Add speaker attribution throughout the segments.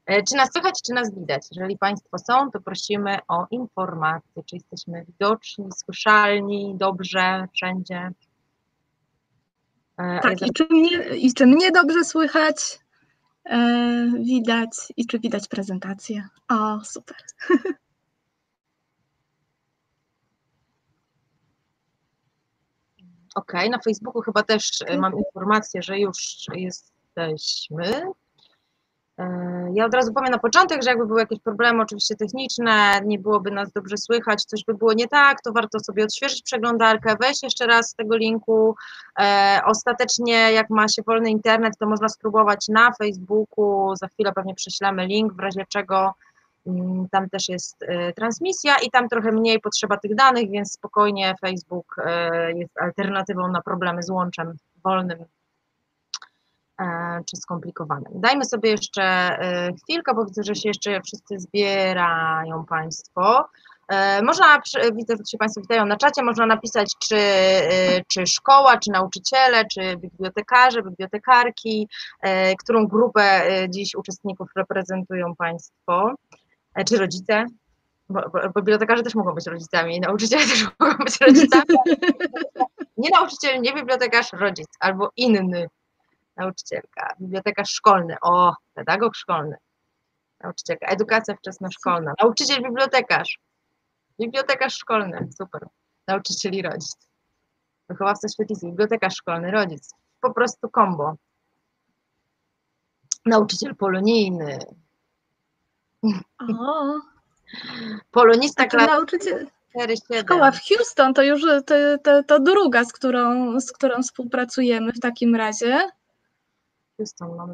Speaker 1: Czy nas słychać, czy nas widać? Jeżeli Państwo są, to prosimy o informację, czy jesteśmy widoczni, słyszalni, dobrze, wszędzie. A ja
Speaker 2: Tak, i czy mnie dobrze słychać, widać i czy widać prezentację. O, super.
Speaker 1: Okej, na Facebooku chyba też mam informację, że już jesteśmy. Ja od razu powiem na początek, że jakby były jakieś problemy oczywiście techniczne, nie byłoby nas dobrze słychać, coś by było nie tak, to warto sobie odświeżyć przeglądarkę, wejść jeszcze raz z tego linku. Ostatecznie jak ma się wolny internet, to można spróbować na Facebooku, za chwilę pewnie prześlemy link, w razie czego tam też jest transmisja i tam trochę mniej potrzeba tych danych, więc spokojnie Facebook jest alternatywą na problemy z łączem wolnym czy skomplikowanym. Dajmy sobie jeszcze chwilkę, bo widzę, że się jeszcze wszyscy zbierają Państwo. Można, widzę, że się Państwo witają na czacie, można napisać, czy szkoła, czy nauczyciele, czy bibliotekarze, bibliotekarki, którą grupę dziś uczestników reprezentują Państwo, czy rodzice, bo bibliotekarze też mogą być rodzicami, nauczyciele też mogą być rodzicami. Nie nauczyciel, nie bibliotekarz, rodzic albo inny. Nauczycielka, bibliotekarz szkolny, o, pedagog szkolny, nauczycielka, edukacja wczesnoszkolna, nauczyciel bibliotekarz szkolny, super, nauczyciel i rodzic, wychowawca świetlicy, bibliotekarz szkolny, rodzic, po prostu kombo, nauczyciel polonijny, polonista
Speaker 2: klasy nauczyciel.
Speaker 1: 4-7.
Speaker 2: Szkoła w Houston to już to druga, z którą współpracujemy w takim razie.
Speaker 1: Houston mamy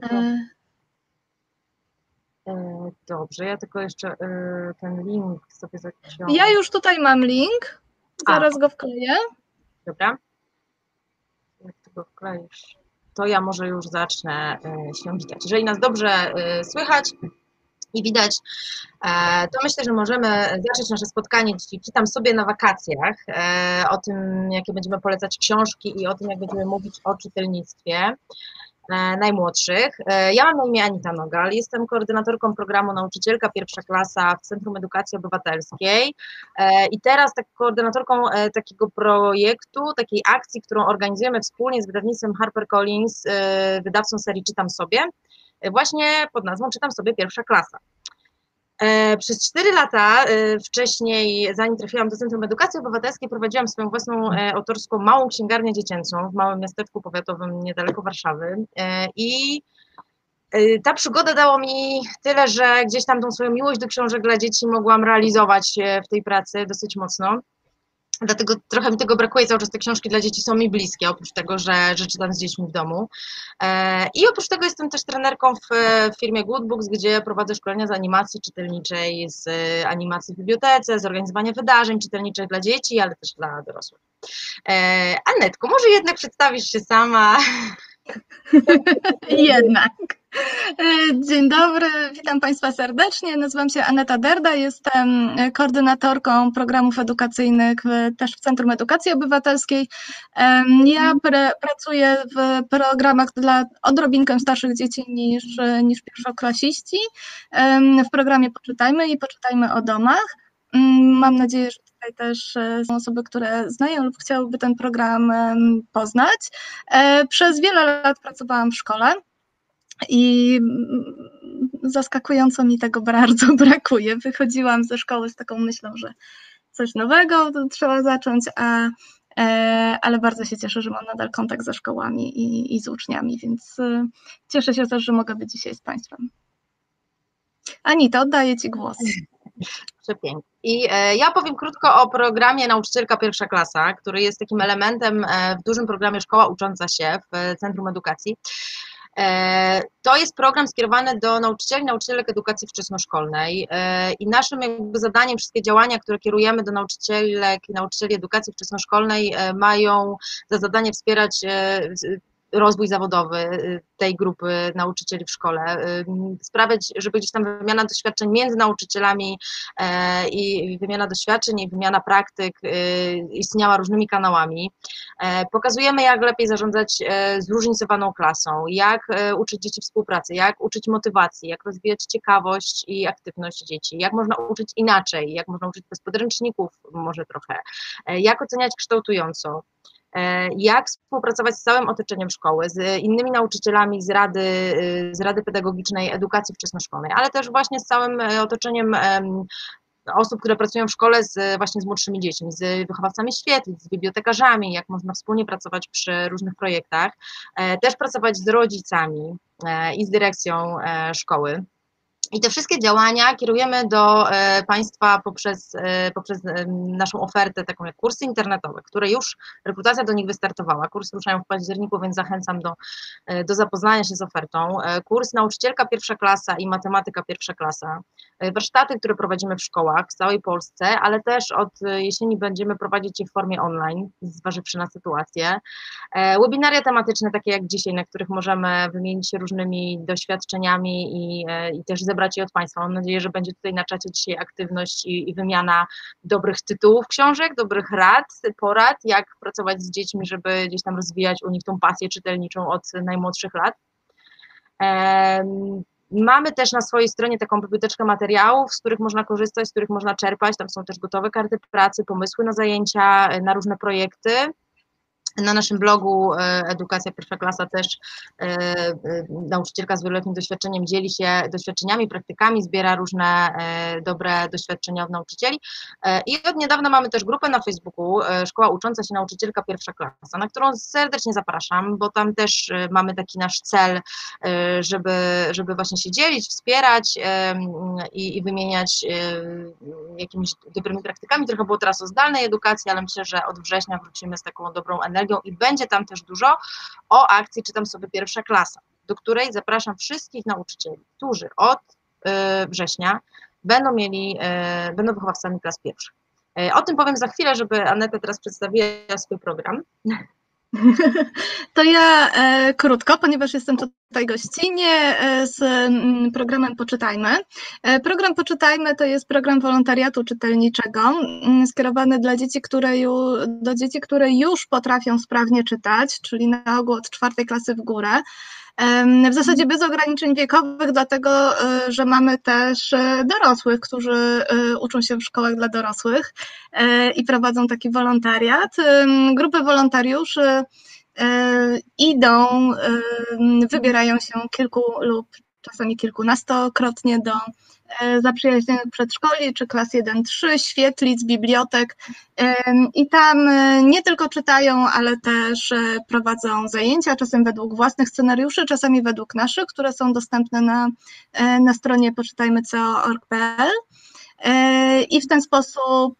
Speaker 1: dobrze, ja tylko jeszcze ten link sobie zaciągnę.
Speaker 2: Ja już tutaj mam link, zaraz go wkleję.
Speaker 1: Dobra. Jak ty go wkleisz, to ja może już zacznę się witać. Jeżeli nas dobrze słychać i widać, to myślę, że możemy zacząć nasze spotkanie dzisiaj. Czytam sobie na wakacjach o tym, jakie będziemy polecać książki i o tym, jak będziemy mówić o czytelnictwie najmłodszych. Ja mam na imię Anita Nogal, jestem koordynatorką programu Nauczycielka Pierwsza Klasa w Centrum Edukacji Obywatelskiej i teraz tak koordynatorką takiego projektu, takiej akcji, którą organizujemy wspólnie z wydawnictwem HarperCollins, wydawcą serii Czytam sobie, właśnie pod nazwą Czytam sobie Pierwsza Klasa. Przez 4 lata wcześniej, zanim trafiłam do Centrum Edukacji Obywatelskiej, prowadziłam swoją własną autorską małą księgarnię dziecięcą w małym miasteczku powiatowym niedaleko Warszawy i ta przygoda dała mi tyle, że gdzieś tam tą swoją miłość do książek dla dzieci mogłam realizować w tej pracy dosyć mocno. Dlatego trochę mi tego brakuje, cały czas te książki dla dzieci są mi bliskie, oprócz tego, że czytam z dziećmi w domu. I oprócz tego jestem też trenerką w firmie Good Books, gdzie prowadzę szkolenia z animacji czytelniczej, z animacji w bibliotece, z organizowania wydarzeń czytelniczych dla dzieci, ale też dla dorosłych. Anetko, może jednak przedstawisz się sama?
Speaker 2: Jednak. Dzień dobry, witam Państwa serdecznie. Nazywam się Aneta Derda, jestem koordynatorką programów edukacyjnych też w Centrum Edukacji Obywatelskiej. Ja pracuję w programach dla odrobinkę starszych dzieci niż pierwszoklasiści. W programie Poczytajmy i Poczytajmy o domach. Mam nadzieję, że tutaj też są osoby, które znają lub chciałyby ten program poznać. Przez wiele lat pracowałam w szkole i zaskakująco mi tego bardzo brakuje. Wychodziłam ze szkoły z taką myślą, że coś nowego to trzeba zacząć, ale bardzo się cieszę, że mam nadal kontakt ze szkołami i z uczniami, więc cieszę się też, że mogę być dzisiaj z Państwem. Anita, oddaję Ci głos.
Speaker 1: Przepięknie. I ja powiem krótko o programie Nauczycielka Pierwsza Klasa, który jest takim elementem w dużym programie Szkoła Ucząca się w Centrum Edukacji. To jest program skierowany do nauczycieli, nauczycielek edukacji wczesnoszkolnej i naszym jakby zadaniem, wszystkie działania, które kierujemy do nauczycielek i nauczycieli edukacji wczesnoszkolnej mają za zadanie wspierać rozwój zawodowy tej grupy nauczycieli w szkole, sprawiać, żeby gdzieś tam wymiana doświadczeń między nauczycielami i wymiana doświadczeń i wymiana praktyk istniała różnymi kanałami. Pokazujemy, jak lepiej zarządzać zróżnicowaną klasą, jak uczyć dzieci współpracy, jak uczyć motywacji, jak rozwijać ciekawość i aktywność dzieci, jak można uczyć inaczej, jak można uczyć bez podręczników może trochę, jak oceniać kształtująco, jak współpracować z całym otoczeniem szkoły, z innymi nauczycielami z Rady Pedagogicznej Edukacji Wczesnoszkolnej, ale też właśnie z całym otoczeniem osób, które pracują w szkole właśnie z młodszymi dziećmi, z wychowawcami świetlic, z bibliotekarzami, jak można wspólnie pracować przy różnych projektach, też pracować z rodzicami i z dyrekcją szkoły. I te wszystkie działania kierujemy do Państwa poprzez naszą ofertę, taką jak kursy internetowe, które już rekrutacja do nich wystartowała. Kursy ruszają w październiku, więc zachęcam do zapoznania się z ofertą. Kurs nauczycielka pierwsza klasa i matematyka pierwsza klasa. Warsztaty, które prowadzimy w szkołach w całej Polsce, ale też od jesieni będziemy prowadzić je w formie online, zważywszy na sytuację. Webinaria tematyczne, takie jak dzisiaj, na których możemy wymienić się różnymi doświadczeniami i też zebrać je od Państwa. Mam nadzieję, że będzie tutaj na czacie dzisiaj aktywność i wymiana dobrych tytułów książek, dobrych rad, porad, jak pracować z dziećmi, żeby gdzieś tam rozwijać u nich tą pasję czytelniczą od najmłodszych lat. Mamy też na swojej stronie taką biblioteczkę materiałów, z których można korzystać, z których można czerpać. Tam są też gotowe karty pracy, pomysły na zajęcia, na różne projekty. Na naszym blogu Edukacja Pierwsza Klasa też nauczycielka z wieloletnim doświadczeniem dzieli się doświadczeniami, praktykami, zbiera różne dobre doświadczenia od nauczycieli. I od niedawna mamy też grupę na Facebooku Szkoła Ucząca się Nauczycielka Pierwsza Klasa, na którą serdecznie zapraszam, bo tam też mamy taki nasz cel, żeby właśnie się dzielić, wspierać i wymieniać jakimiś dobrymi praktykami. Trochę było teraz o zdalnej edukacji, ale myślę, że od września wrócimy z taką dobrą energią i będzie tam też dużo o akcji Czytam sobie pierwsza klasa, do której zapraszam wszystkich nauczycieli, którzy od września będą wychowawcami klas pierwszych. O tym powiem za chwilę, żeby Aneta teraz przedstawiła swój program.
Speaker 2: To ja krótko, ponieważ jestem tutaj gościnnie z programem Poczytajmy. Program Poczytajmy to jest program wolontariatu czytelniczego skierowany do dzieci, które już potrafią sprawnie czytać, czyli na ogół od 4. klasy w górę. W zasadzie bez ograniczeń wiekowych, dlatego że mamy też dorosłych, którzy uczą się w szkołach dla dorosłych i prowadzą taki wolontariat. Grupy wolontariuszy idą, wybierają się kilku lub czasami kilkunastokrotnie do zaprzyjaźnionych przedszkoli czy klas 1-3, świetlic, bibliotek i tam nie tylko czytają, ale też prowadzą zajęcia, czasem według własnych scenariuszy, czasami według naszych, które są dostępne na stronie poczytajmy.co.org.pl. I w ten sposób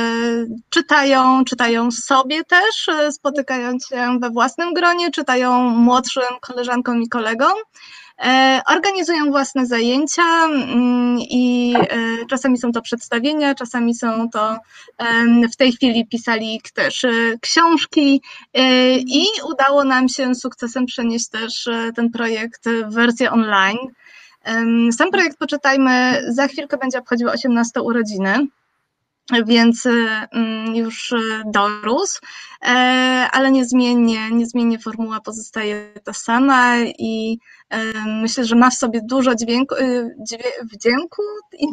Speaker 2: czytają sobie też, spotykając się we własnym gronie, czytają młodszym koleżankom i kolegom. Organizują własne zajęcia i czasami są to przedstawienia, czasami są to w tej chwili pisali też książki i udało nam się z sukcesem przenieść też ten projekt w wersję online. Sam projekt Poczytajmy za chwilkę będzie obchodził 18 urodziny, więc już dorósł, ale niezmiennie formuła pozostaje ta sama i myślę, że ma w sobie dużo wdzięku i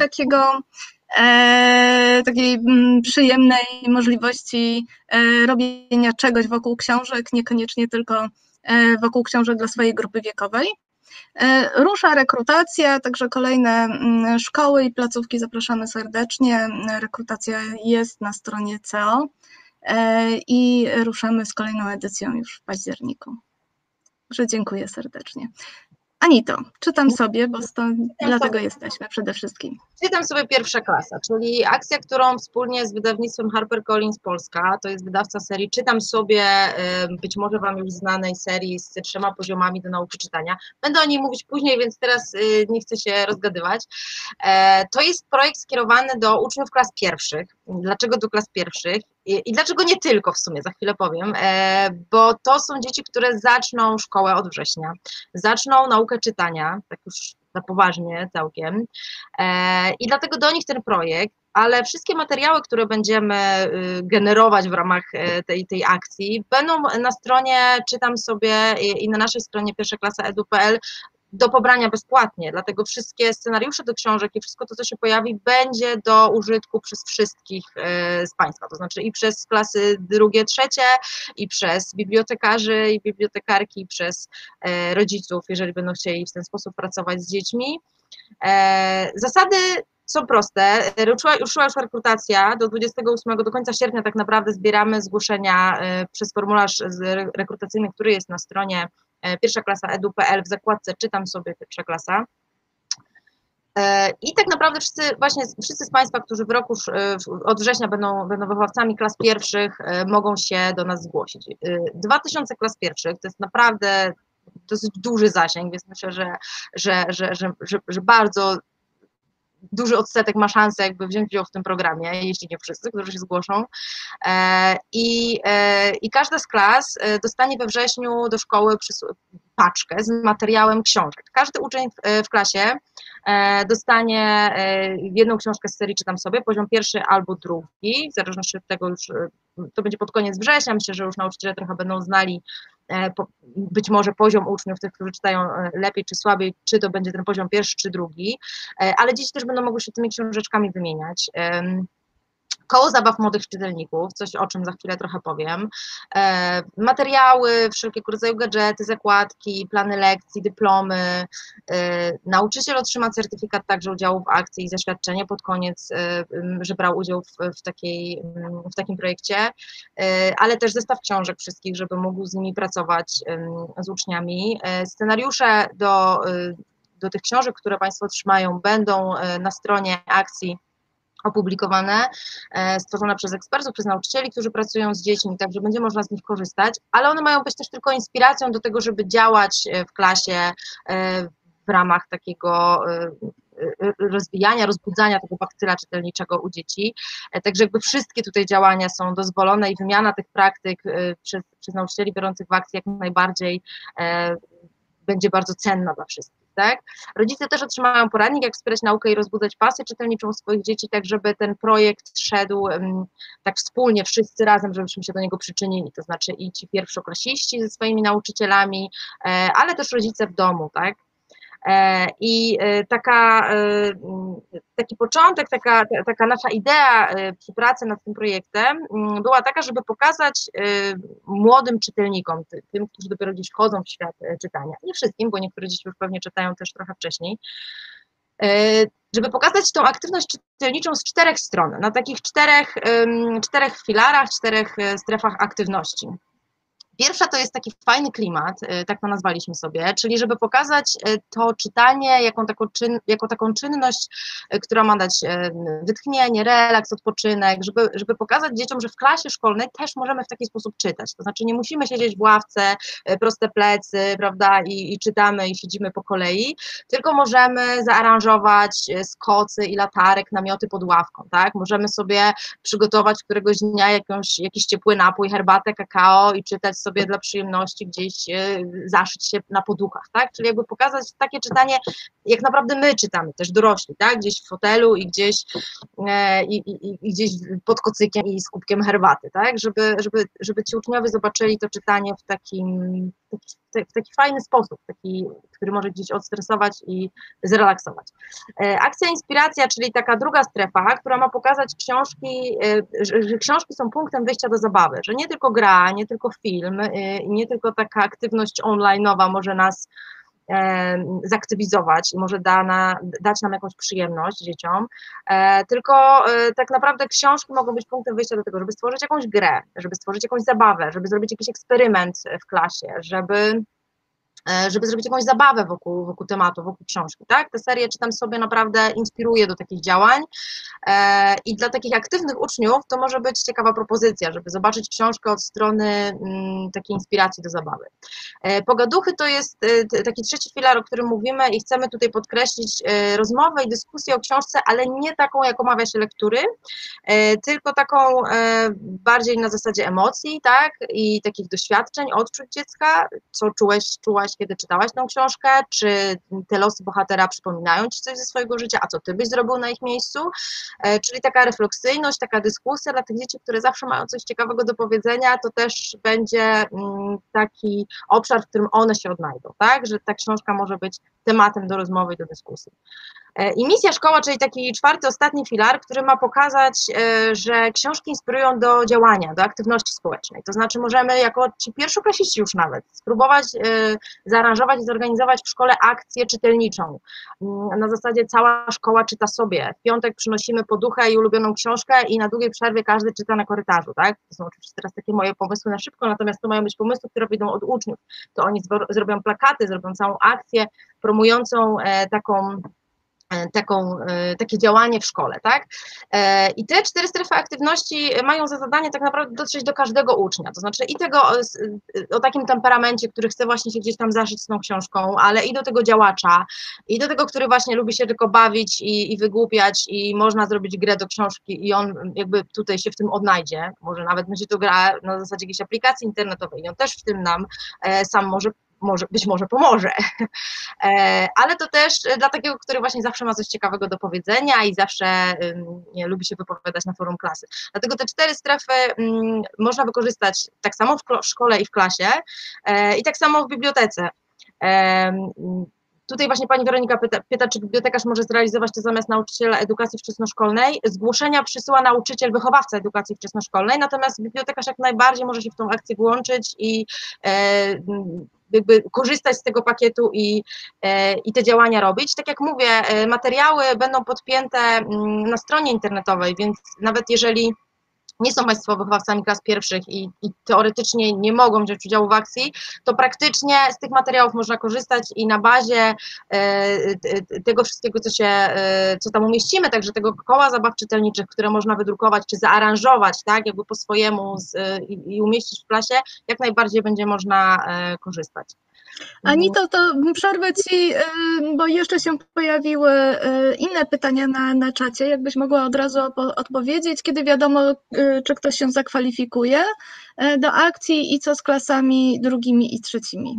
Speaker 2: takiej przyjemnej możliwości robienia czegoś wokół książek, niekoniecznie tylko wokół książek dla swojej grupy wiekowej. Rusza rekrutacja, także kolejne szkoły i placówki zapraszamy serdecznie. Rekrutacja jest na stronie CEO i ruszamy z kolejną edycją już w październiku. Także dziękuję serdecznie. Anito, czytam sobie, bo dlatego jesteśmy przede wszystkim.
Speaker 1: Czytam sobie pierwsza klasa, czyli akcja, którą wspólnie z wydawnictwem HarperCollins Polska, to jest wydawca serii Czytam sobie, być może Wam już znanej serii z 3 poziomami do nauki czytania. Będę o niej mówić później, więc teraz nie chcę się rozgadywać. To jest projekt skierowany do uczniów klas pierwszych. Dlaczego do klas pierwszych? I dlaczego nie tylko w sumie, za chwilę powiem, bo to są dzieci, które zaczną szkołę od września, zaczną naukę czytania, tak już na poważnie całkiem, i dlatego do nich ten projekt, ale wszystkie materiały, które będziemy generować w ramach tej akcji, będą na stronie, czytam sobie, i na naszej stronie pierwszaklasa.edu.pl do pobrania bezpłatnie, dlatego wszystkie scenariusze do książek i wszystko to, co się pojawi, będzie do użytku przez wszystkich z Państwa, to znaczy i przez klasy drugie, trzecie, i przez bibliotekarzy i bibliotekarki, i przez rodziców, jeżeli będą chcieli w ten sposób pracować z dziećmi. Zasady są proste. Ruszyła już rekrutacja do 28, do końca sierpnia tak naprawdę zbieramy zgłoszenia przez formularz rekrutacyjny, który jest na stronie pierwszaklasa.edu.pl w zakładce czytam sobie pierwsza klasa. I tak naprawdę wszyscy z Państwa, którzy w roku od września będą wychowawcami klas pierwszych, mogą się do nas zgłosić. 2000 klas pierwszych to jest naprawdę dosyć duży zasięg, więc myślę, że bardzo duży odsetek ma szansę jakby wziąć udział w tym programie, jeśli nie wszyscy, którzy się zgłoszą. I każda z klas dostanie we wrześniu do szkoły paczkę z materiałem książek. Każdy uczeń w klasie dostanie jedną książkę z serii Czytam sobie, poziom pierwszy albo drugi, w zależności od tego już, to będzie pod koniec września, myślę, że już nauczyciele trochę będą znali być może poziom uczniów, tych, którzy czytają lepiej czy słabiej, czy to będzie ten poziom pierwszy czy drugi, ale dzieci też będą mogły się tymi książeczkami wymieniać. Koło zabaw młodych czytelników, coś o czym za chwilę trochę powiem, materiały, wszelkiego rodzaju gadżety, zakładki, plany lekcji, dyplomy, nauczyciel otrzyma certyfikat także udziału w akcji i zaświadczenie pod koniec, że brał udział w takim projekcie, ale też zestaw książek wszystkich, żeby mógł z nimi pracować, z uczniami. Scenariusze do tych książek, które Państwo otrzymają, będą na stronie akcji opublikowane, stworzone przez ekspertów, przez nauczycieli, którzy pracują z dziećmi, także będzie można z nich korzystać, ale one mają być też tylko inspiracją do tego, żeby działać w klasie w ramach takiego rozwijania, rozbudzania tego bakcyla czytelniczego u dzieci. Także jakby wszystkie tutaj działania są dozwolone i wymiana tych praktyk przez nauczycieli biorących w akcji jak najbardziej będzie bardzo cenna dla wszystkich. Tak? Rodzice też otrzymają poradnik, jak wspierać naukę i rozbudzać pasję czytelniczą swoich dzieci, tak żeby ten projekt szedł tak wspólnie, wszyscy razem, żebyśmy się do niego przyczynili, to znaczy i ci pierwszoklasiści ze swoimi nauczycielami, ale też rodzice w domu, tak? I taki początek, taka nasza idea przy pracy nad tym projektem była taka, żeby pokazać młodym czytelnikom, tym, którzy dopiero gdzieś wchodzą w świat czytania, nie wszystkim, bo niektóre dzieci już pewnie czytają też trochę wcześniej, żeby pokazać tą aktywność czytelniczą z 4 stron, na takich czterech filarach, 4 strefach aktywności. Pierwsza to jest taki fajny klimat, tak to nazwaliśmy sobie, czyli żeby pokazać to czytanie jako taką czynność, która ma dać wytchnienie, relaks, odpoczynek, żeby pokazać dzieciom, że w klasie szkolnej też możemy w taki sposób czytać. To znaczy nie musimy siedzieć w ławce, proste plecy, prawda, i czytamy i siedzimy po kolei, tylko możemy zaaranżować skocy i latarek, namioty pod ławką, tak? Możemy sobie przygotować któregoś dnia jakiś ciepły napój, herbatę, kakao i czytać sobie dla przyjemności gdzieś zaszyć się na podłogach, tak? Czyli jakby pokazać takie czytanie, jak naprawdę my czytamy, też dorośli, tak? Gdzieś w fotelu i gdzieś pod kocykiem i z kubkiem herbaty, tak? Żeby ci uczniowie zobaczyli to czytanie w taki fajny sposób, który może gdzieś odstresować i zrelaksować. Akcja Inspiracja, czyli taka druga strefa, która ma pokazać że książki są punktem wyjścia do zabawy, że nie tylko gra, nie tylko film, nie tylko taka aktywność online'owa może nas zaktywizować i może dać nam jakąś przyjemność dzieciom, tylko tak naprawdę książki mogą być punktem wyjścia do tego, żeby stworzyć jakąś grę, żeby stworzyć jakąś zabawę, żeby zrobić jakiś eksperyment w klasie, żeby żeby zrobić jakąś zabawę wokół tematu, wokół książki, tak? Tę serię czytam sobie naprawdę inspiruje do takich działań i dla takich aktywnych uczniów to może być ciekawa propozycja, żeby zobaczyć książkę od strony takiej inspiracji do zabawy. Pogaduchy to jest taki trzeci filar, o którym mówimy i chcemy tutaj podkreślić rozmowę i dyskusję o książce, ale nie taką, jak omawia się lektury, tylko taką bardziej na zasadzie emocji, tak, i takich doświadczeń, odczuć dziecka, co czułaś, kiedy czytałaś tę książkę, czy te losy bohatera przypominają ci coś ze swojego życia, a co ty byś zrobił na ich miejscu, czyli taka refleksyjność, taka dyskusja dla tych dzieci, które zawsze mają coś ciekawego do powiedzenia, to też będzie taki obszar, w którym one się odnajdą, tak, że ta książka może być tematem do rozmowy i do dyskusji. I misja szkoła, czyli taki czwarty, ostatni filar, który ma pokazać, że książki inspirują do działania, do aktywności społecznej. To znaczy możemy jako ci pierwszoklasiści już nawet spróbować zaaranżować i zorganizować w szkole akcję czytelniczą. Na zasadzie cała szkoła czyta sobie. W piątek przynosimy poduchę i ulubioną książkę i na długiej przerwie każdy czyta na korytarzu, tak? To są oczywiście teraz takie moje pomysły na szybko, natomiast to mają być pomysły, które wyjdą od uczniów. To oni zrobią plakaty, zrobią całą akcję promującą takie działanie w szkole, tak? I te 4 strefy aktywności mają za zadanie tak naprawdę dotrzeć do każdego ucznia, to znaczy i tego o takim temperamencie, który chce właśnie się gdzieś tam zaszyć z tą książką, ale i do tego działacza, i do tego, który właśnie lubi się tylko bawić i wygłupiać i można zrobić grę do książki i on jakby tutaj się w tym odnajdzie, może nawet będzie to gra na zasadzie jakiejś aplikacji internetowej i on też w tym nam sam być może pomoże, ale to też dla takiego, który właśnie zawsze ma coś ciekawego do powiedzenia i zawsze lubi się wypowiadać na forum klasy. Dlatego te 4 strefy można wykorzystać tak samo w szkole i w klasie i tak samo w bibliotece. Tutaj właśnie pani Weronika pyta, czy bibliotekarz może zrealizować to zamiast nauczyciela edukacji wczesnoszkolnej. Zgłoszenia przysyła nauczyciel, wychowawca edukacji wczesnoszkolnej, natomiast bibliotekarz jak najbardziej może się w tą akcję włączyć i jakby korzystać z tego pakietu i te działania robić. Tak jak mówię, materiały będą podpięte na stronie internetowej, więc nawet jeżeli nie są Państwo wychowawcami klas pierwszych i teoretycznie nie mogą wziąć udziału w akcji, to praktycznie z tych materiałów można korzystać i na bazie tego wszystkiego, co tam umieścimy, także tego koła zabaw czytelniczych, które można wydrukować czy zaaranżować, tak, jakby po swojemu i umieścić w klasie, jak najbardziej będzie można korzystać.
Speaker 2: Anito, to przerwę Ci, bo jeszcze się pojawiły inne pytania na czacie. Jakbyś mogła od razu odpowiedzieć, kiedy wiadomo, czy ktoś się zakwalifikuje do akcji i co z klasami drugimi i trzecimi?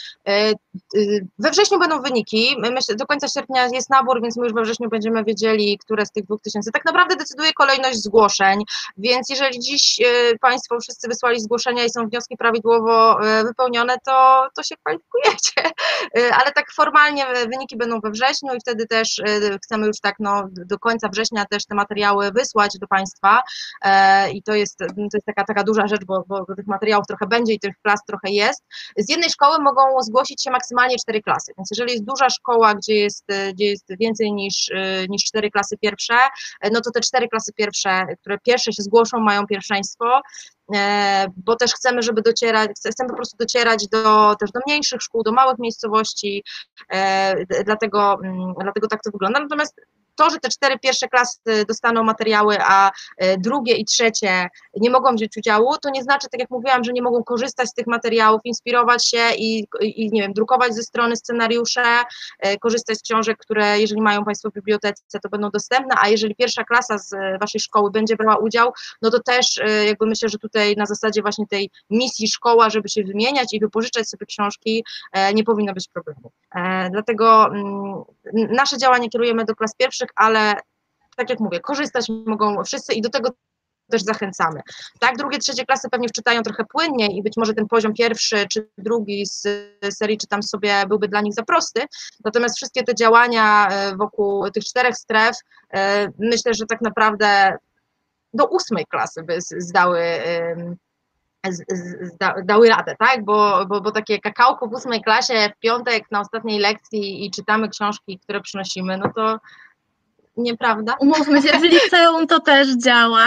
Speaker 1: We wrześniu będą wyniki, myślę, do końca sierpnia jest nabór, więc my już we wrześniu będziemy wiedzieli, które z tych 2000. Tak naprawdę decyduje kolejność zgłoszeń, więc jeżeli dziś Państwo wszyscy wysłali zgłoszenia i są wnioski prawidłowo wypełnione, to się kwalifikujecie, ale tak formalnie wyniki będą we wrześniu i wtedy też chcemy już tak do końca września też te materiały wysłać do Państwa i to jest taka duża rzecz, bo tych materiałów trochę będzie i tych klas trochę jest. Z jednej szkoły mogą zgłosić się maksymalnie 4 klasy, więc jeżeli jest duża szkoła, gdzie jest więcej niż 4 klasy pierwsze, no to te 4 klasy pierwsze, które pierwsze się zgłoszą, mają pierwszeństwo, bo też chcemy po prostu docierać też do mniejszych szkół, do małych miejscowości, dlatego tak to wygląda. Natomiast to, że te 4 pierwsze klasy dostaną materiały, a drugie i trzecie nie mogą wziąć udziału, to nie znaczy, tak jak mówiłam, że nie mogą korzystać z tych materiałów, inspirować się i nie wiem, drukować ze strony scenariusze, korzystać z książek, które jeżeli mają Państwo w bibliotece, to będą dostępne, a jeżeli pierwsza klasa z Waszej szkoły będzie brała udział, no to też jakby myślę, że tutaj na zasadzie właśnie tej misji szkoła, żeby się wymieniać i wypożyczać sobie książki, nie powinno być problemu. Dlatego nasze działania kierujemy do klas pierwszych, ale tak jak mówię, korzystać mogą wszyscy i do tego też zachęcamy. Tak, drugie, trzecie klasy pewnie wczytają trochę płynniej i być może ten poziom pierwszy czy drugi z serii czytam sobie byłby dla nich za prosty, natomiast wszystkie te działania wokół tych 4 stref myślę, że tak naprawdę do 8 klasy by dały radę, tak? Bo takie kakałko w 8 klasie w piątek na ostatniej lekcji i czytamy książki, które przynosimy, no to nieprawda?
Speaker 2: Umówmy się, w liceum to też działa.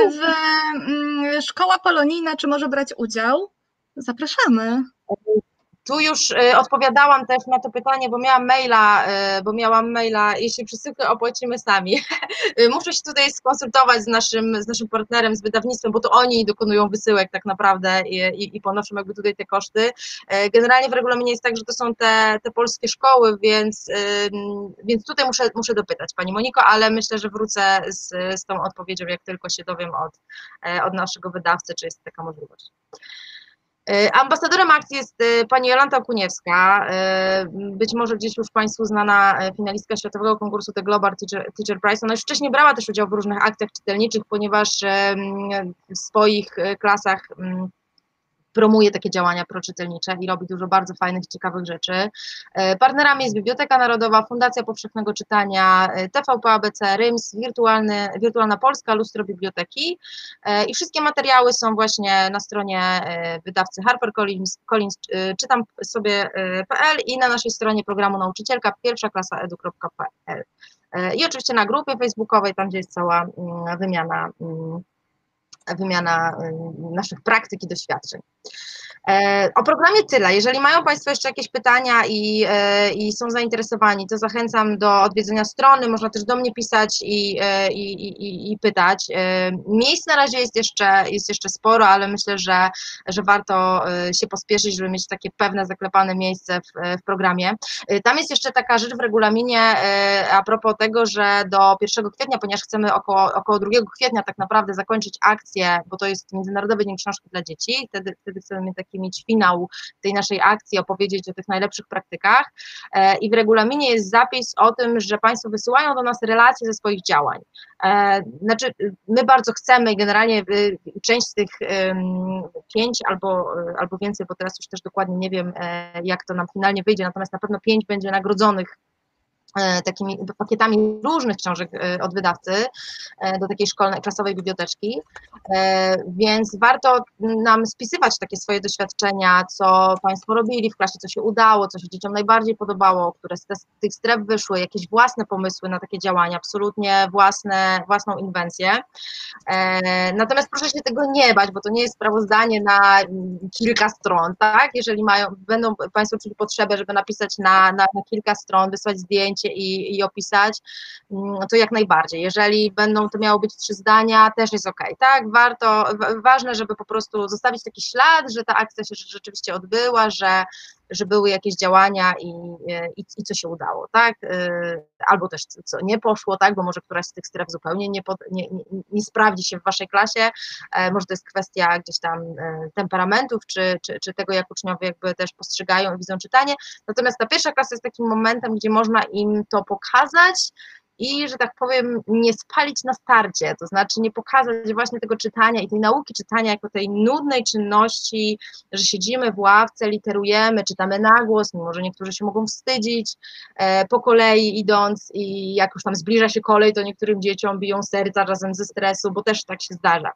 Speaker 2: Szkoła polonijna, czy może brać udział? Zapraszamy.
Speaker 1: Tu już odpowiadałam też na to pytanie, bo miałam maila, jeśli przesyłkę opłacimy sami. Muszę się tutaj skonsultować z naszym partnerem, z wydawnictwem, bo to oni dokonują wysyłek tak naprawdę i ponoszą jakby tutaj te koszty. Generalnie w regulaminie jest tak, że to są te polskie szkoły, więc tutaj muszę dopytać Pani Moniko, ale myślę, że wrócę z tą odpowiedzią, jak tylko się dowiem od naszego wydawcy, czy jest taka możliwość. Ambasadorem akcji jest pani Jolanta Okuniewska, być może gdzieś już Państwu znana finalistka światowego konkursu The Global Teacher Prize. Ona już wcześniej brała też udział w różnych akcjach czytelniczych, ponieważ w swoich klasach promuje takie działania proczytelnicze i robi dużo bardzo fajnych, ciekawych rzeczy. Partnerami jest Biblioteka Narodowa, Fundacja Powszechnego Czytania, TVP ABC, RYMS, Wirtualna Polska, Lustro Biblioteki i wszystkie materiały są właśnie na stronie wydawcy HarperCollins, czytam sobie.pl i na naszej stronie programu Nauczycielka, pierwszaklasaedu.pl i oczywiście na grupie facebookowej, tam gdzie jest cała wymiana naszych praktyk i doświadczeń. O programie tyle. Jeżeli mają Państwo jeszcze jakieś pytania i są zainteresowani, to zachęcam do odwiedzenia strony, można też do mnie pisać i pytać. Miejsc na razie jest jeszcze sporo, ale myślę, że warto się pospieszyć, żeby mieć takie pewne, zaklepane miejsce w programie. Tam jest jeszcze taka rzecz w regulaminie a propos tego, że do 1 kwietnia, ponieważ chcemy około 2 kwietnia tak naprawdę zakończyć akcję, bo to jest Międzynarodowy Dzień Książki dla Dzieci, wtedy chcemy mieć finał tej naszej akcji, opowiedzieć o tych najlepszych praktykach i w regulaminie jest zapis o tym, że Państwo wysyłają do nas relacje ze swoich działań. Znaczy, my bardzo chcemy i generalnie część z tych 5 albo więcej, bo teraz już też dokładnie nie wiem, jak to nam finalnie wyjdzie, natomiast na pewno 5 będzie nagrodzonych takimi pakietami różnych książek od wydawcy do takiej szkolnej, klasowej biblioteczki, więc warto nam spisywać takie swoje doświadczenia, co Państwo robili w klasie, co się udało, co się dzieciom najbardziej podobało, które z tych stref wyszły, jakieś własne pomysły na takie działania, absolutnie własną inwencję. Natomiast proszę się tego nie bać, bo to nie jest sprawozdanie na kilka stron, tak? Jeżeli będą Państwo czuli potrzebę, żeby napisać na kilka stron, wysłać zdjęcie i opisać, to jak najbardziej. Jeżeli to miało być 3 zdania, też jest ok, tak? Ważne, żeby po prostu zostawić taki ślad, że ta akcja się rzeczywiście odbyła, że były jakieś działania i co się udało, tak? Albo też co nie poszło, tak? Bo może któraś z tych stref zupełnie nie sprawdzi się w Waszej klasie, może to jest kwestia gdzieś tam temperamentów, czy tego, jak uczniowie jakby też postrzegają i widzą czytanie, natomiast ta 1. klasa jest takim momentem, gdzie można im to pokazać i, że tak powiem, nie spalić na starcie, to znaczy nie pokazać właśnie tego czytania i tej nauki czytania jako tej nudnej czynności, że siedzimy w ławce, literujemy, czytamy na głos, mimo że niektórzy się mogą wstydzić, po kolei idąc i jak już tam zbliża się kolej, to niektórym dzieciom biją serca razem ze stresu, bo też tak się zdarza.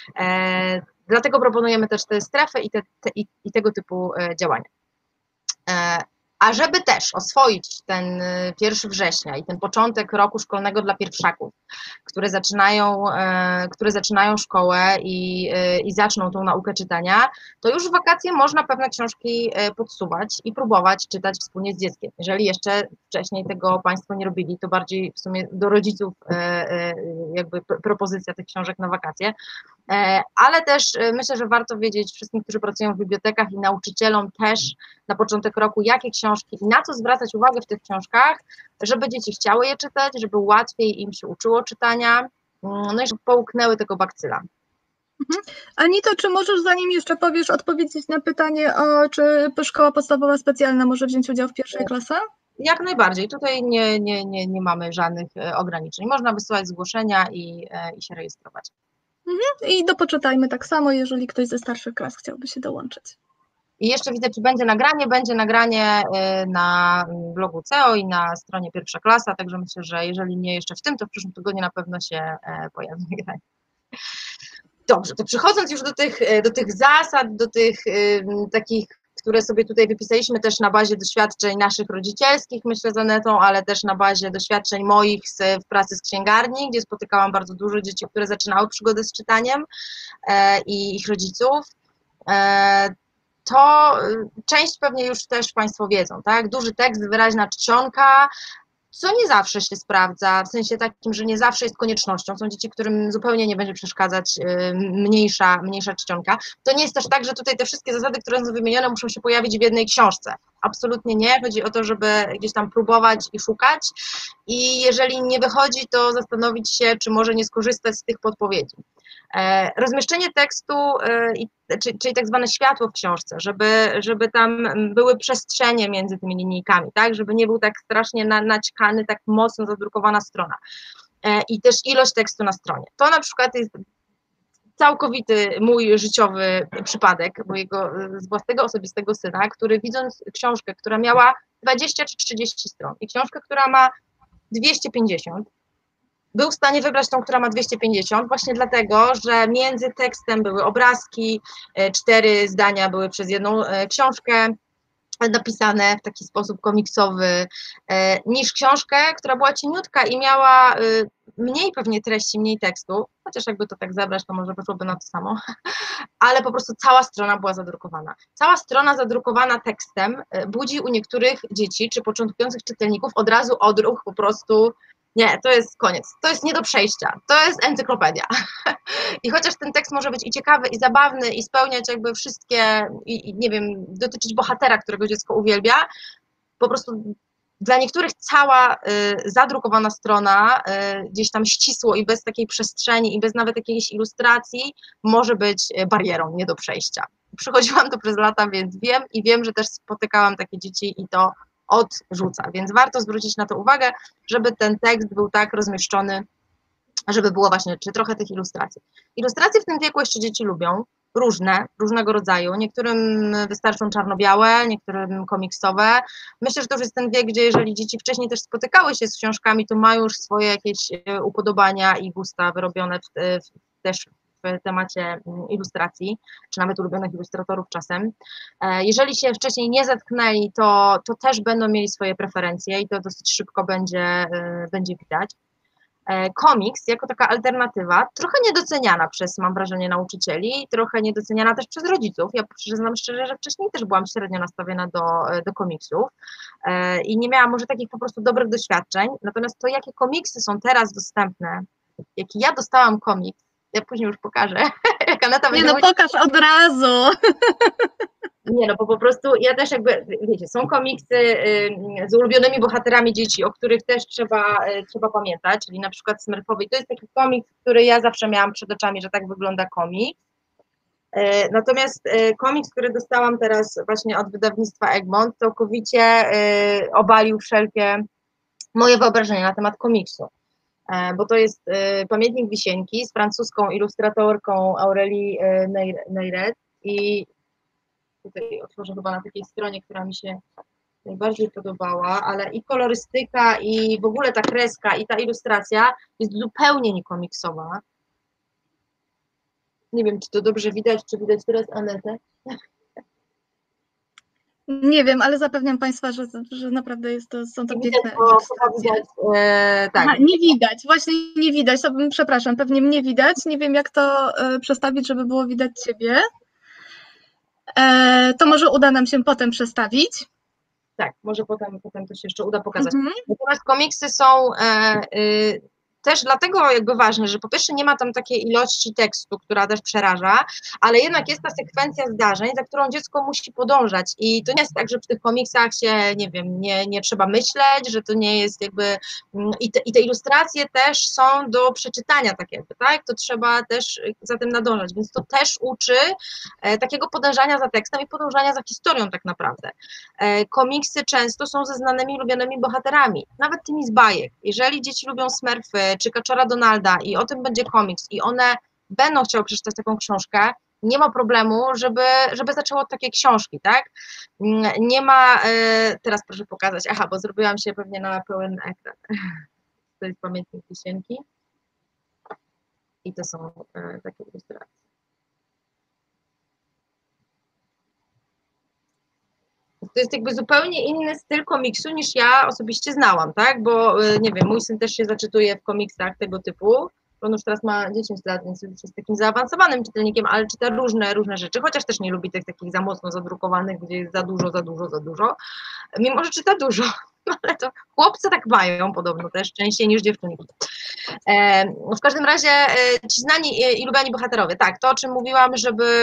Speaker 1: Dlatego proponujemy też te strefy i tego typu działania. A żeby też oswoić ten 1 września i ten początek roku szkolnego dla pierwszaków, które zaczynają szkołę i zaczną tą naukę czytania, to już w wakacje można pewne książki podsuwać i próbować czytać wspólnie z dzieckiem. Jeżeli jeszcze wcześniej tego Państwo nie robili, to bardziej w sumie do rodziców jakby propozycja tych książek na wakacje. Ale też myślę, że warto wiedzieć wszystkim, którzy pracują w bibliotekach i nauczycielom też na początek roku, jakie książki i na co zwracać uwagę w tych książkach, żeby dzieci chciały je czytać, żeby łatwiej im się uczyło czytania, no i żeby połknęły tego bakcyla.
Speaker 2: Anito, czy możesz, zanim jeszcze powiesz, odpowiedzieć na pytanie, czy szkoła podstawowa specjalna może wziąć udział w 1. klasie?
Speaker 1: Jak najbardziej. Tutaj nie mamy żadnych ograniczeń. Można wysyłać zgłoszenia i się rejestrować.
Speaker 2: I dopoczytajmy tak samo, jeżeli ktoś ze starszych klas chciałby się dołączyć.
Speaker 1: I jeszcze widzę, czy będzie nagranie na blogu CEO i na stronie 1. klasa, także myślę, że jeżeli nie jeszcze w tym, to w przyszłym tygodniu na pewno się pojawi nagranie. Dobrze, to przechodząc już do tych zasad, do tych takich, które sobie tutaj wypisaliśmy też na bazie doświadczeń naszych rodzicielskich, myślę, z Anetą, ale też na bazie doświadczeń moich w pracy z księgarni, gdzie spotykałam bardzo dużo dzieci, które zaczynały przygodę z czytaniem i ich rodziców. to część pewnie już też Państwo wiedzą, tak? Duży tekst, wyraźna czcionka, co nie zawsze się sprawdza, w sensie takim, że nie zawsze jest koniecznością. Są dzieci, którym zupełnie nie będzie przeszkadzać mniejsza czcionka. To nie jest też tak, że tutaj te wszystkie zasady, które są wymienione, muszą się pojawić w jednej książce. Absolutnie nie. Chodzi o to, żeby gdzieś tam próbować i szukać i jeżeli nie wychodzi, to zastanowić się, czy może nie skorzystać z tych podpowiedzi. Rozmieszczenie tekstu, czyli tak zwane światło w książce, żeby tam były przestrzenie między tymi linijkami, tak, żeby nie był tak strasznie naćkany, tak mocno zadrukowana strona. I też ilość tekstu na stronie. To na przykład jest całkowity mój życiowy przypadek mojego z własnego osobistego syna, który widząc książkę, która miała 20 czy 30 stron i książkę, która ma 250, był w stanie wybrać tą, która ma 250, właśnie dlatego, że między tekstem były obrazki, 4 zdania były przez jedną książkę napisane w taki sposób komiksowy, niż książkę, która była cieniutka i miała mniej pewnie treści, mniej tekstu, chociaż jakby to tak zebrać, to może wyszłoby na to samo, ale po prostu cała strona była zadrukowana. Cała strona zadrukowana tekstem budzi u niektórych dzieci czy początkujących czytelników od razu odruch po prostu. Nie, to jest koniec. To jest nie do przejścia. To jest encyklopedia. I chociaż ten tekst może być i ciekawy, i zabawny, i spełniać jakby wszystkie, i nie wiem, dotyczyć bohatera, którego dziecko uwielbia, po prostu dla niektórych cała zadrukowana strona, gdzieś tam ścisło i bez takiej przestrzeni, i bez nawet jakiejś ilustracji, może być barierą nie do przejścia. Przychodziłam to przez lata, więc wiem i wiem, że też spotykałam takie dzieci i to odrzuca, więc warto zwrócić na to uwagę, żeby ten tekst był tak rozmieszczony, żeby było właśnie, czy trochę tych ilustracji. Ilustracje w tym wieku jeszcze dzieci lubią, różnego rodzaju. Niektórym wystarczą czarno-białe, niektórym komiksowe. Myślę, że to już jest ten wiek, gdzie jeżeli dzieci wcześniej też spotykały się z książkami, to mają już swoje jakieś upodobania i gusta wyrobione też w temacie ilustracji, czy nawet ulubionych ilustratorów czasem. Jeżeli się wcześniej nie zetknęli, to też będą mieli swoje preferencje i to dosyć szybko będzie widać. Komiks jako taka alternatywa, trochę niedoceniana przez, mam wrażenie, nauczycieli, trochę niedoceniana też przez rodziców. Ja przyznam szczerze, że wcześniej też byłam średnio nastawiona do komiksów i nie miałam może takich po prostu dobrych doświadczeń, natomiast to, jakie komiksy są teraz dostępne, jaki ja dostałam komiks, ja później już pokażę, jak Aneta
Speaker 2: Nie
Speaker 1: będzie
Speaker 2: no, pokaż od razu.
Speaker 1: Nie, no bo po prostu ja też jakby, wiecie, są komiksy z ulubionymi bohaterami dzieci, o których też trzeba pamiętać, czyli na przykład Smurfowie. To jest taki komiks, który ja zawsze miałam przed oczami, że tak wygląda komiks. Natomiast komiks, który dostałam teraz właśnie od wydawnictwa Egmont, całkowicie obalił wszelkie moje wyobrażenia na temat komiksu. Bo to jest Pamiętnik Wisienki z francuską ilustratorką Aurélie Neyret i tutaj otworzę chyba na takiej stronie, która mi się najbardziej podobała, ale i kolorystyka, i w ogóle ta kreska, i ta ilustracja jest zupełnie niekomiksowa. Nie wiem, czy to dobrze widać, czy widać teraz Anetę?
Speaker 2: Nie wiem, ale zapewniam Państwa, że naprawdę są to
Speaker 1: Nie
Speaker 2: piękne
Speaker 1: widać, bo
Speaker 2: ilustracje.
Speaker 1: widać, tak.
Speaker 2: Aha, nie widać, właśnie nie widać. To, przepraszam, pewnie mnie widać. Nie wiem, jak to przestawić, żeby było widać Ciebie. To może uda nam się potem przestawić.
Speaker 1: Tak, może potem to się jeszcze uda pokazać.
Speaker 2: Mhm.
Speaker 1: Natomiast komiksy są też dlatego jakby ważne, że po pierwsze nie ma tam takiej ilości tekstu, która też przeraża, ale jednak jest ta sekwencja zdarzeń, za którą dziecko musi podążać i to nie jest tak, że w tych komiksach się, nie wiem, nie trzeba myśleć, że to nie jest jakby i te ilustracje też są do przeczytania tak jakby, tak, to trzeba też za tym nadążać, więc to też uczy takiego podążania za tekstem i podążania za historią tak naprawdę. Komiksy często są ze znanymi, lubianymi bohaterami, nawet tymi z bajek. Jeżeli dzieci lubią Smurfy czy Kaczora Donalda i o tym będzie komiks i one będą chciały przeczytać taką książkę, nie ma problemu, żeby zaczęło od takiej książki, tak? Nie ma, teraz proszę pokazać, aha, bo zrobiłam się pewnie na pełen ekran. To jest Pamiętnik Wisienki i to są takie ilustracje. To jest jakby zupełnie inny styl komiksu niż ja osobiście znałam, tak? Bo nie wiem, mój syn też się zaczytuje w komiksach tego typu On już teraz ma 10 lat, więc już jest takim zaawansowanym czytelnikiem, ale czyta różne rzeczy, chociaż też nie lubi tych takich za mocno zadrukowanych, gdzie jest za dużo, mimo że czyta dużo, ale to chłopcy tak mają podobno też, częściej niż dziewczynki. W każdym razie ci znani i lubiani bohaterowie, tak, to o czym mówiłam,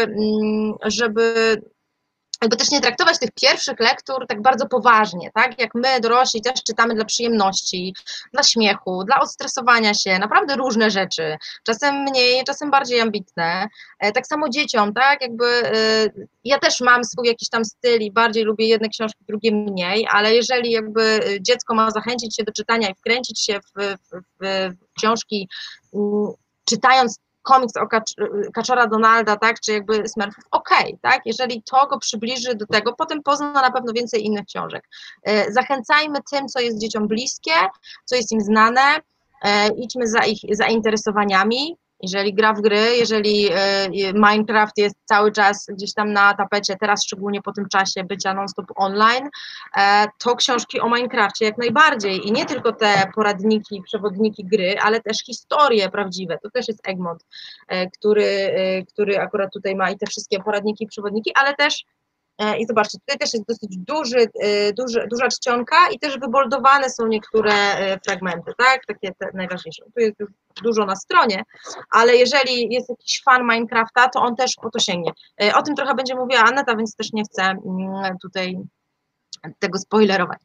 Speaker 1: żeby jakby też nie traktować tych pierwszych lektur tak bardzo poważnie, tak? Jak my, dorośli, też czytamy dla przyjemności, dla śmiechu, dla odstresowania się, naprawdę różne rzeczy, czasem mniej, czasem bardziej ambitne. Tak samo dzieciom, tak? Jakby ja też mam swój jakiś tam styl i bardziej lubię jedne książki, drugie mniej, ale jeżeli jakby dziecko ma zachęcić się do czytania i wkręcić się w książki, czytając komiks o Kaczora Donalda, tak, czy jakby Smurfów, okej, tak, jeżeli to go przybliży do tego, potem pozna na pewno więcej innych książek. Zachęcajmy tym, co jest dzieciom bliskie, co jest im znane, idźmy za ich zainteresowaniami. Jeżeli gra w gry, jeżeli Minecraft jest cały czas gdzieś tam na tapecie, teraz szczególnie po tym czasie bycia non-stop online, to książki o Minecrafcie jak najbardziej i nie tylko te poradniki, przewodniki gry, ale też historie prawdziwe, to też jest Egmont, który akurat tutaj ma i te wszystkie poradniki i przewodniki, ale też i zobaczcie, tutaj też jest dosyć duża czcionka i też wyboldowane są niektóre fragmenty, tak, takie te najważniejsze. Tu jest już dużo na stronie, ale jeżeli jest jakiś fan Minecrafta, to on też po to sięgnie. O tym trochę będzie mówiła Aneta, więc też nie chcę tutaj tego spoilerować.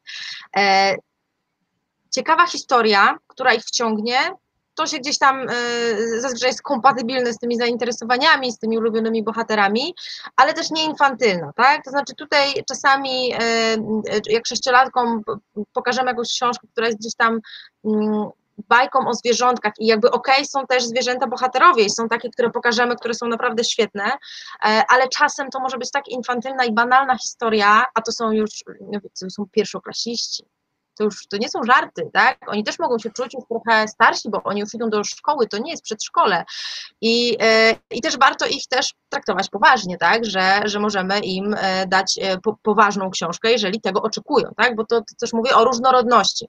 Speaker 1: Ciekawa historia, która ich wciągnie, to się gdzieś tam zazwyczaj jest kompatybilne z tymi zainteresowaniami, z tymi ulubionymi bohaterami, ale też nie infantylna, tak? To znaczy tutaj czasami jak sześciolatkom pokażemy jakąś książkę, która jest gdzieś tam bajką o zwierzątkach i jakby są też zwierzęta bohaterowie i są takie, które pokażemy, które są naprawdę świetne, ale czasem to może być tak infantylna i banalna historia, a to są już to są pierwszoklasiści. To nie są żarty, tak? Oni też mogą się czuć już trochę starsi, bo oni już idą do szkoły, to nie jest przedszkole. I też warto ich też traktować poważnie, tak? Że możemy im dać poważną książkę, jeżeli tego oczekują, tak? Bo to też mówię o różnorodności.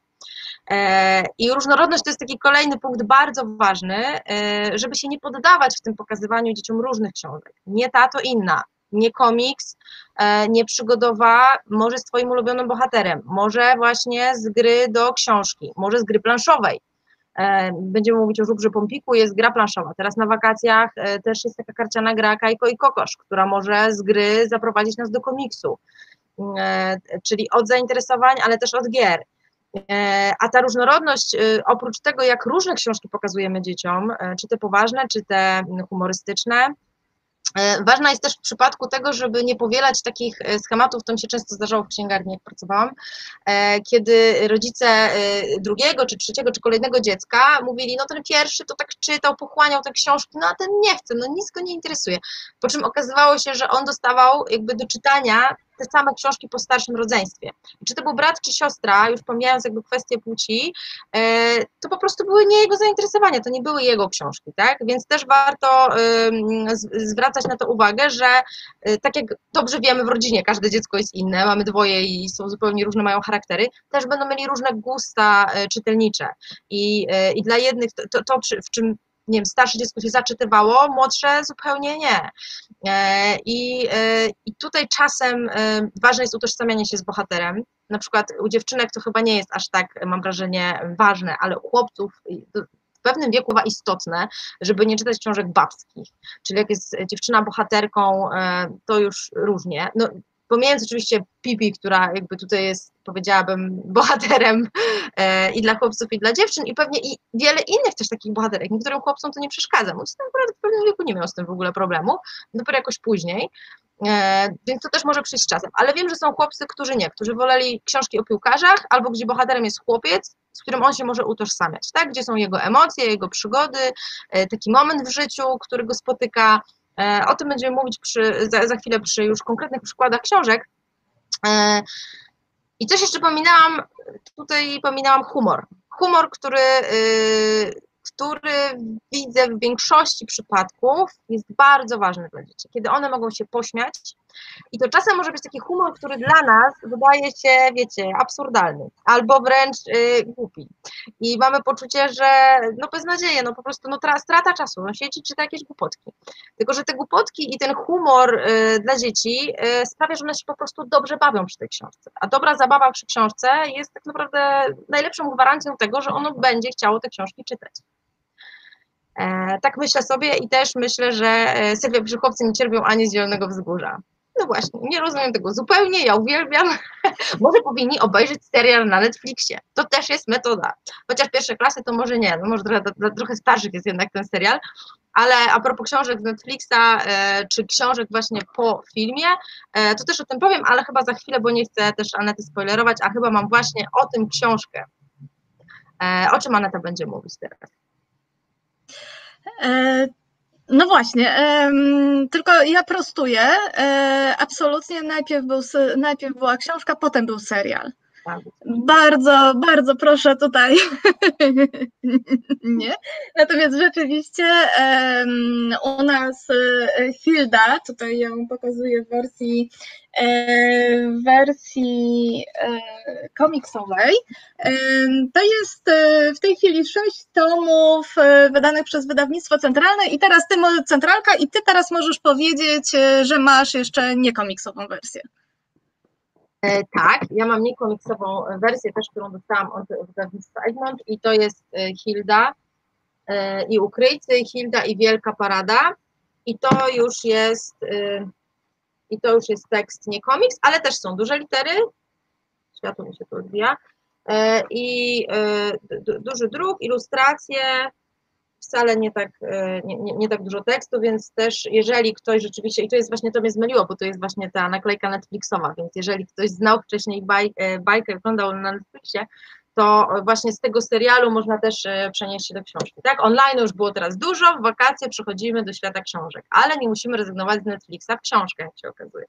Speaker 1: I różnorodność to jest taki kolejny punkt bardzo ważny, żeby się nie poddawać w tym pokazywaniu dzieciom różnych książek. Nie ta, to inna. Nie komiks, nie przygodowa, może z twoim ulubionym bohaterem, może właśnie z gry do książki, może z gry planszowej. Będziemy mówić o Żubrze Pompiku, jest gra planszowa. Teraz na wakacjach też jest taka karciana gra Kajko i Kokosz, która może z gry zaprowadzić nas do komiksu, czyli od zainteresowań, ale też od gier. A ta różnorodność, oprócz tego, jak różne książki pokazujemy dzieciom, czy te poważne, czy te humorystyczne, ważna jest też w przypadku tego, żeby nie powielać takich schematów, to mi się często zdarzało w księgarni, jak pracowałam, kiedy rodzice drugiego, czy trzeciego, czy kolejnego dziecka mówili, no ten pierwszy to tak czytał, pochłaniał te książki, no a ten nie chce, no nic go nie interesuje. Po czym okazywało się, że on dostawał jakby do czytania te same książki po starszym rodzeństwie. I czy to był brat, czy siostra, już pomijając jakby kwestię płci, to po prostu były nie jego zainteresowania, to nie były jego książki, tak? Więc też warto zwracać na to uwagę, że tak jak dobrze wiemy w rodzinie, każde dziecko jest inne, mamy dwoje i są zupełnie różne, mają charaktery, też będą mieli różne gusta czytelnicze i dla jednych w czym nie wiem, starsze dziecko się zaczytywało, młodsze zupełnie nie. I tutaj czasem ważne jest utożsamianie się z bohaterem. Na przykład u dziewczynek to chyba nie jest aż tak, mam wrażenie, ważne, ale u chłopców w pewnym wieku chyba istotne, żeby nie czytać książek babskich. Czyli jak jest dziewczyna bohaterką, to już różnie. No, pomijając oczywiście Pipi, która jakby tutaj jest, powiedziałabym, bohaterem i dla chłopców, i dla dziewczyn, i pewnie i wiele innych też takich bohaterek. Niektórym chłopcom to nie przeszkadza. Mój syn akurat w pewnym wieku nie miał z tym w ogóle problemu, dopiero jakoś później. Więc to też może przyjść z czasem. Ale wiem, że są chłopcy, którzy nie, którzy woleli książki o piłkarzach, albo gdzie bohaterem jest chłopiec, z którym on się może utożsamiać, tak? Gdzie są jego emocje, jego przygody, taki moment w życiu, który go spotyka. O tym będziemy mówić za chwilę przy już konkretnych przykładach książek. I coś jeszcze pominęłam humor. Humor, który widzę w większości przypadków jest bardzo ważny dla dzieci, kiedy one mogą się pośmiać i to czasem może być taki humor, który dla nas wydaje się, wiecie, absurdalny albo wręcz głupi i mamy poczucie, że no beznadzieję, no po prostu no strata czasu, no siedzi czyta jakieś głupotki, tylko że te głupotki i ten humor dla dzieci sprawia, że one się po prostu dobrze bawią przy tej książce, a dobra zabawa przy książce jest tak naprawdę najlepszą gwarancją tego, że ono będzie chciało te książki czytać. Tak myślę sobie i też myślę, że Sylwia Brzuchowcy nie cierpią ani z Zielonego Wzgórza. No właśnie, nie rozumiem tego zupełnie, ja uwielbiam. Może powinni obejrzeć serial na Netflixie. To też jest metoda. Chociaż pierwsze klasy to może nie, no może dla trochę starszych jest jednak ten serial, ale a propos książek z Netflixa, czy książek właśnie po filmie, to też o tym powiem, ale chyba za chwilę, bo nie chcę też Anety spoilerować, a chyba mam właśnie o tym książkę. O czym Aneta będzie mówić teraz?
Speaker 2: No właśnie, tylko ja prostuję. Absolutnie najpierw była książka, potem był serial. Bardzo, bardzo proszę tutaj. Nie. Natomiast rzeczywiście u nas Hilda, tutaj ją pokazuję w wersji komiksowej. To jest w tej chwili 6 tomów wydanych przez wydawnictwo Centralne i teraz Centralka, i ty teraz możesz powiedzieć, że masz jeszcze niekomiksową wersję.
Speaker 1: Tak, ja mam niekomiksową wersję też, którą dostałam od wydawnictwa Egmont i to jest Hilda i Ukryjcy, Hilda i Wielka Parada i to już jest tekst, nie komiks, ale też są duże litery, światło mi się tu odbija, i duży druk, ilustracje, wcale nie tak dużo tekstu, więc też jeżeli ktoś rzeczywiście, i to jest właśnie, to mnie zmyliło, bo to jest właśnie ta naklejka Netflixowa, więc jeżeli ktoś znał wcześniej bajkę, oglądał na Netflixie, to właśnie z tego serialu można też przenieść się do książki. Tak, online już było teraz dużo, w wakacje przechodzimy do świata książek, ale nie musimy rezygnować z Netflixa w książkę, jak się okazuje.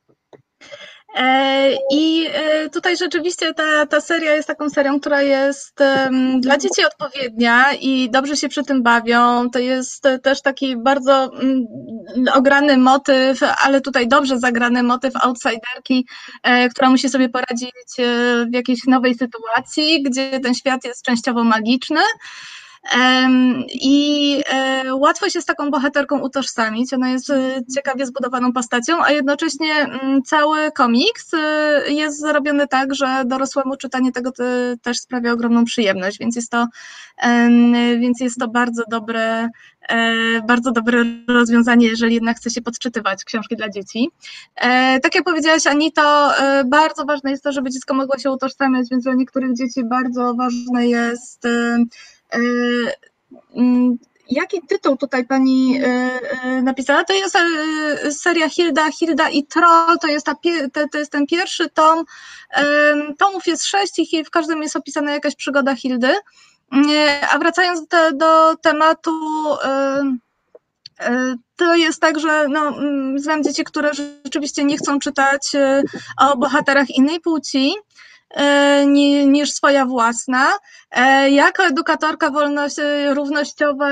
Speaker 2: I tutaj rzeczywiście ta seria jest taką serią, która jest dla dzieci odpowiednia i dobrze się przy tym bawią. To jest też taki bardzo ograny motyw, ale tutaj dobrze zagrany motyw outsiderki, która musi sobie poradzić w jakiejś nowej sytuacji, gdzie ten świat jest częściowo magiczny. I łatwo się z taką bohaterką utożsamić, ona jest ciekawie zbudowaną postacią, a jednocześnie cały komiks jest zrobiony tak, że dorosłemu czytanie tego też sprawia ogromną przyjemność, więc jest to bardzo dobre rozwiązanie, jeżeli jednak chce się podczytywać książki dla dzieci. Tak jak powiedziałaś, Anito, bardzo ważne jest to, żeby dziecko mogło się utożsamiać, więc dla niektórych dzieci bardzo ważne jest jaki tytuł tutaj pani napisała? To jest seria Hilda i Troll, to jest ten pierwszy tom. Tomów jest 6 i w każdym jest opisana jakaś przygoda Hildy. A wracając do tematu, to jest tak, że znam dzieci, które rzeczywiście nie chcą czytać o bohaterach innej płci niż swoja własna. Jako edukatorka równościowa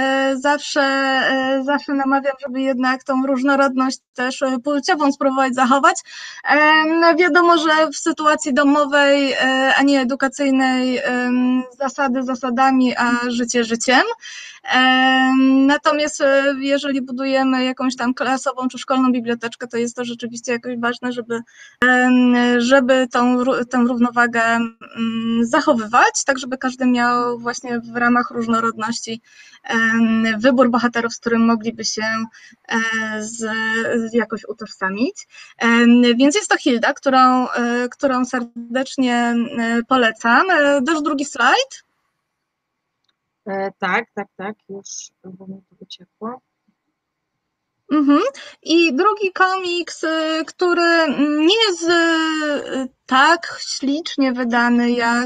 Speaker 2: zawsze namawiam, żeby jednak tą różnorodność też płciową spróbować zachować. Wiadomo, że w sytuacji domowej, a nie edukacyjnej zasady zasadami, a życie życiem. Natomiast jeżeli budujemy jakąś tam klasową czy szkolną biblioteczkę, to jest to rzeczywiście jakoś ważne, żeby tę równowagę zachowywać, tak żeby każdy miał właśnie w ramach różnorodności wybór bohaterów, z którym mogliby się jakoś utożsamić. Więc jest to Hilda, którą serdecznie polecam. Dasz drugi slajd?
Speaker 1: Tak, już bo mi to wyciekło.
Speaker 2: I drugi komiks, który nie jest tak ślicznie wydany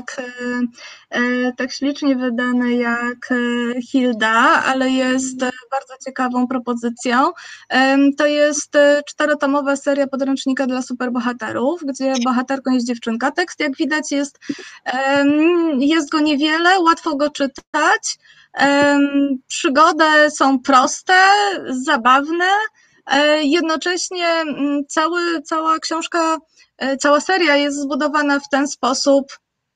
Speaker 2: jak Hilda, ale jest bardzo ciekawą propozycją. To jest 4-tomowa seria podręcznika dla superbohaterów, gdzie bohaterką jest dziewczynka. Tekst, jak widać, jest go niewiele, łatwo go czytać. Przygody są proste, zabawne, jednocześnie cała książka, cała seria jest zbudowana w ten sposób,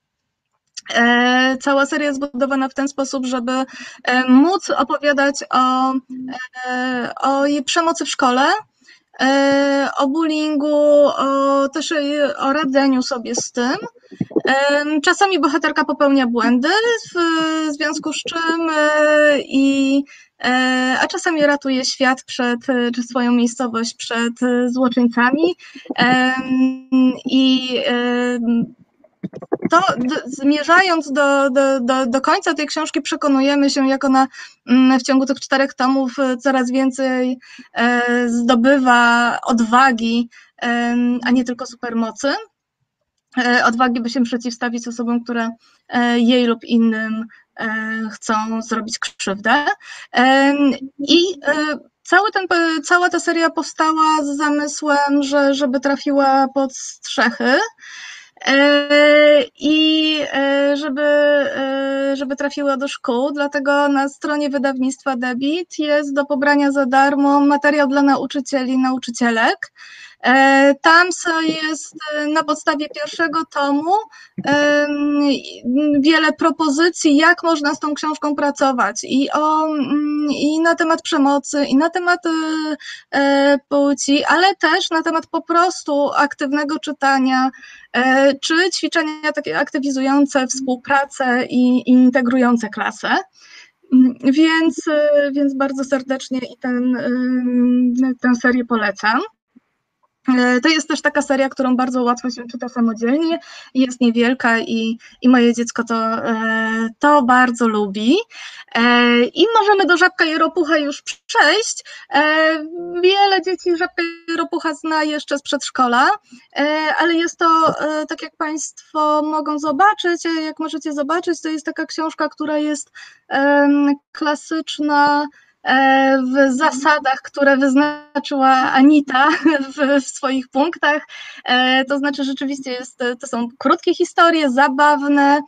Speaker 2: żeby móc opowiadać o jej przemocy w szkole, o bullyingu, też o radzeniu sobie z tym. Czasami bohaterka popełnia błędy, w związku z czym a czasami ratuje świat czy swoją miejscowość przed złoczyńcami. I to zmierzając do końca tej książki przekonujemy się, jak ona w ciągu tych 4 tomów coraz więcej zdobywa odwagi, a nie tylko supermocy. Odwagi, by się przeciwstawić osobom, które jej lub innym chcą zrobić krzywdę. I cała ta seria powstała z zamysłem, żeby trafiła pod strzechy i żeby trafiła do szkół, dlatego na stronie wydawnictwa Debit jest do pobrania za darmo materiał dla nauczycieli i nauczycielek. Tam jest na podstawie 1. tomu wiele propozycji, jak można z tą książką pracować i na temat przemocy, i na temat płci, ale też na temat po prostu aktywnego czytania, czy ćwiczenia takie aktywizujące współpracę i integrujące klasę. Więc bardzo serdecznie i tę serię polecam. To jest też taka seria, którą bardzo łatwo się czyta samodzielnie, jest niewielka i moje dziecko to bardzo lubi. I możemy do Żabka i Ropucha już przejść. Wiele dzieci Żabka i Ropucha zna jeszcze z przedszkola, ale jest to, tak jak Państwo mogą zobaczyć, jak możecie zobaczyć, to jest taka książka, która jest klasyczna, w zasadach, które wyznaczyła Anita w swoich punktach. To znaczy rzeczywiście to są krótkie historie, zabawne,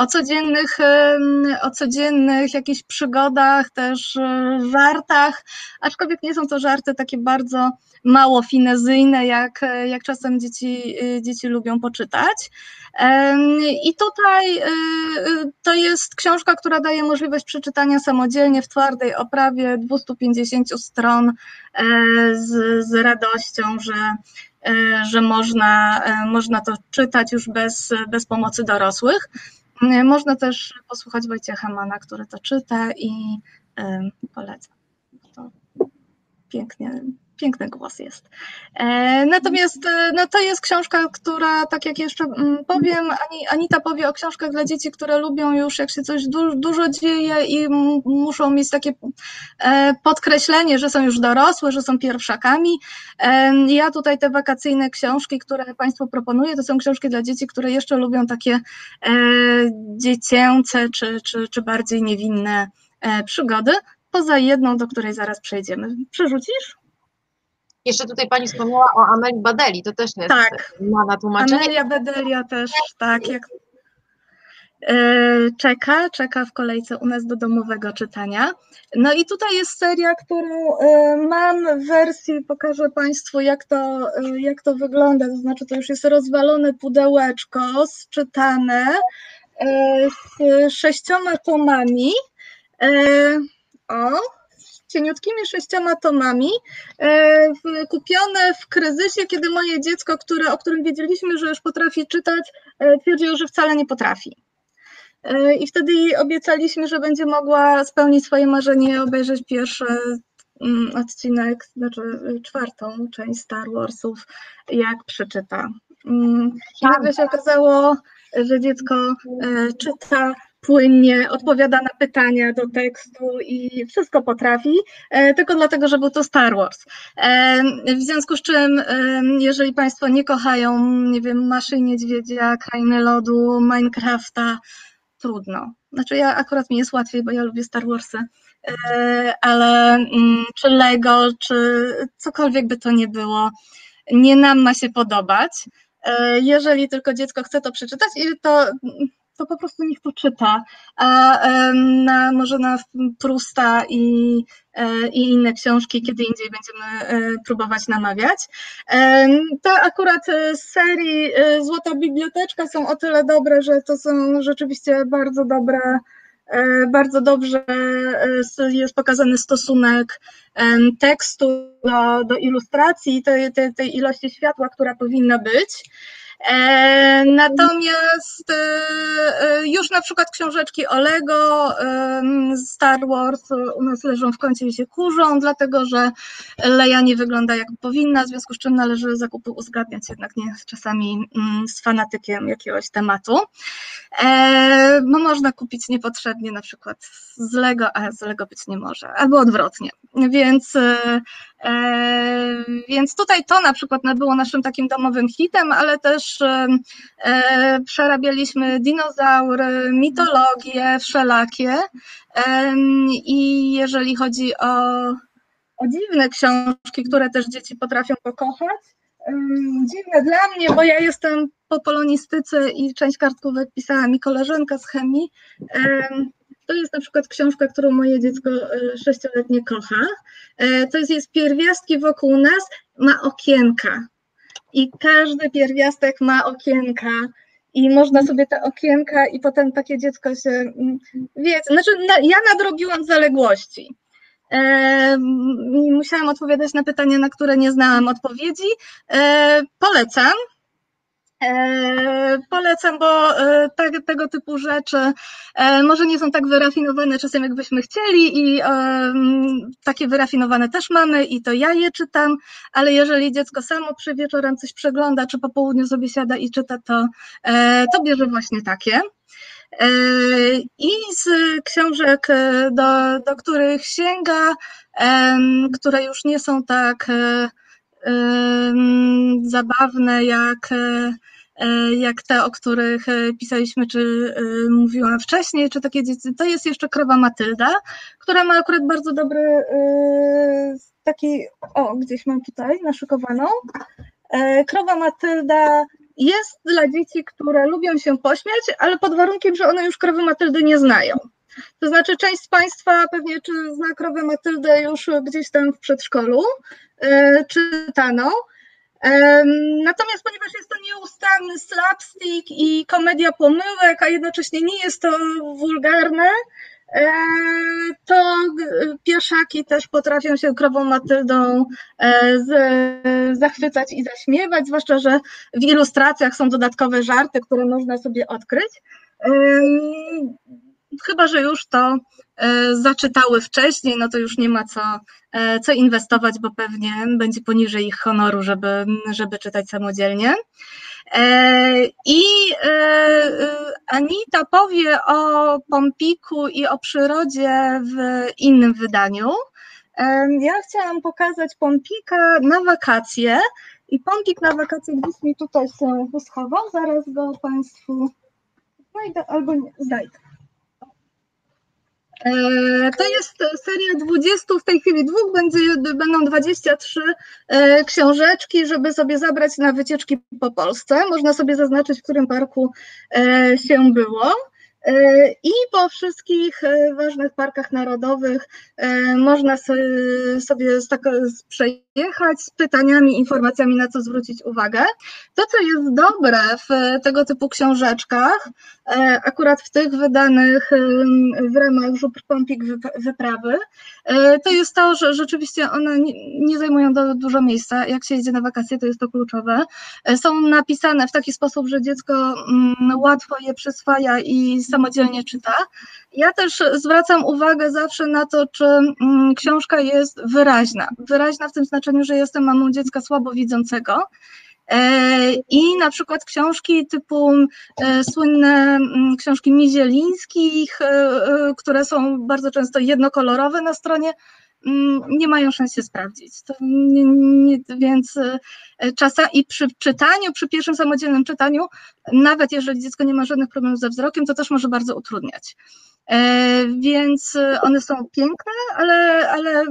Speaker 2: o codziennych jakichś przygodach, też żartach, aczkolwiek nie są to żarty takie bardzo mało finezyjne, jak czasem dzieci lubią poczytać. I tutaj to jest książka, która daje możliwość przeczytania samodzielnie w twardej oprawie 250 stron z radością, że można to czytać już bez pomocy dorosłych. Można też posłuchać Wojciecha Mana, który to czyta i polecam. To piękny głos jest. Natomiast to jest książka, która, tak jak jeszcze powiem, Anita powie o książkach dla dzieci, które lubią już, jak się coś dużo dzieje i muszą mieć takie podkreślenie, że są już dorosłe, że są pierwszakami. Ja tutaj te wakacyjne książki, które Państwu proponuję, to są książki dla dzieci, które jeszcze lubią takie dziecięce czy bardziej niewinne przygody. Poza jedną, do której zaraz przejdziemy. Przerzucisz?
Speaker 1: Jeszcze tutaj Pani wspomniała o Amelii Badeli, to też jest na tłumaczenie.
Speaker 2: Amelia Badelia też, tak, czeka w kolejce u nas do domowego czytania. No i tutaj jest seria, którą mam w wersji, pokażę Państwu jak to wygląda, to znaczy to już jest rozwalone pudełeczko, sczytane z 6 tomami, z cieniutkimi 6 tomami, kupione w kryzysie, kiedy moje dziecko, o którym wiedzieliśmy, że już potrafi czytać, twierdziło, że wcale nie potrafi. I wtedy jej obiecaliśmy, że będzie mogła spełnić swoje marzenie i obejrzeć pierwszy odcinek, znaczy 4. część Star Warsów, jak przeczyta. I nagle się okazało, że dziecko czyta płynnie, odpowiada na pytania do tekstu i wszystko potrafi, tylko dlatego, że był to Star Wars. W związku z czym, jeżeli Państwo nie kochają, nie wiem, Maszy i Niedźwiedzia, Krainy Lodu, Minecrafta, trudno. Znaczy akurat mi jest łatwiej, bo ja lubię Star Warsy, ale czy Lego, czy cokolwiek by to nie było, nie nam ma się podobać. Jeżeli tylko dziecko chce to przeczytać, i to to po prostu niech to czyta, a może na Prousta i inne książki kiedy indziej będziemy próbować namawiać. Te akurat z serii Złota Biblioteczka są o tyle dobre, że to są rzeczywiście bardzo dobre, bardzo dobrze jest pokazany stosunek tekstu do ilustracji, tej ilości światła, która powinna być. Natomiast już na przykład książeczki o Lego, Star Wars u nas leżą w kącie i się kurzą, dlatego że Leia nie wygląda jak powinna, w związku z czym należy zakupy uzgadniać jednak nie czasami z fanatykiem jakiegoś tematu. No można kupić niepotrzebnie na przykład z Lego, a z Lego być nie może, albo odwrotnie. Więc tutaj to na przykład było naszym takim domowym hitem, ale też przerabialiśmy dinozaury, mitologie wszelakie i jeżeli chodzi o dziwne książki, które też dzieci potrafią pokochać, dziwne dla mnie, bo ja jestem po polonistyce i część kartkówek pisała mi koleżanka z chemii. To jest na przykład książka, którą moje dziecko 6-letnie kocha. To jest pierwiastki wokół nas, ma okienka. I każdy pierwiastek ma okienka. I można sobie te okienka i potem takie dziecko się wie. Znaczy, ja nadrobiłam zaległości. Musiałam odpowiadać na pytania, na które nie znałam odpowiedzi. Polecam. Polecam, bo tego typu rzeczy może nie są tak wyrafinowane czasem, jakbyśmy chcieli i takie wyrafinowane też mamy i to ja je czytam, ale jeżeli dziecko samo przy wieczorem coś przegląda, czy po południu sobie siada i czyta, to bierze właśnie takie. I z książek, do których sięga, które już nie są tak zabawne jak te, o których pisaliśmy, czy mówiłam wcześniej, czy takie dzieci, to jest jeszcze Krowa Matylda, która ma akurat bardzo dobry taki, gdzieś mam tutaj naszykowaną. Krowa Matylda jest dla dzieci, które lubią się pośmiać, ale pod warunkiem, że one już Krowy Matyldy nie znają. To znaczy część z Państwa pewnie czy zna Krowę Matyldę już gdzieś tam w przedszkolu, czytano. Natomiast ponieważ jest to nieustanny slapstick i komedia pomyłek, a jednocześnie nie jest to wulgarne, to pieszaki też potrafią się Krową Matyldą zachwycać i zaśmiewać, zwłaszcza, że w ilustracjach są dodatkowe żarty, które można sobie odkryć. Chyba że już to zaczytały wcześniej, no to już nie ma co inwestować, bo pewnie będzie poniżej ich honoru, żeby czytać samodzielnie. I Anita powie o Pompiku i o przyrodzie w innym wydaniu. Ja chciałam pokazać Pompika na wakacje i Pompik na wakacje gdzieś mi tutaj się schował, zaraz go Państwu znajdę albo nie znajdę. To jest seria 20, w tej chwili będą 23 książeczki, żeby sobie zabrać na wycieczki po Polsce. Można sobie zaznaczyć, w którym parku się było. I po wszystkich ważnych parkach narodowych można sobie przejechać z pytaniami, informacjami, na co zwrócić uwagę. To, co jest dobre w tego typu książeczkach, akurat w tych wydanych w ramach Żubr Pompik Wyprawy, to jest to, że rzeczywiście one nie zajmują dużo miejsca. Jak się jedzie na wakacje, to jest to kluczowe. Są napisane w taki sposób, że dziecko łatwo je przyswaja i samodzielnie czyta. Ja też zwracam uwagę zawsze na to, czy książka jest wyraźna. Wyraźna w tym znaczeniu, że jestem mamą dziecka słabowidzącego. I na przykład książki typu słynne książki Mizielińskich, które są bardzo często jednokolorowe na stronie, nie mają szans się sprawdzić. Więc czasami i przy czytaniu, przy pierwszym samodzielnym czytaniu, nawet jeżeli dziecko nie ma żadnych problemów ze wzrokiem, to też może bardzo utrudniać. Więc one są piękne, ale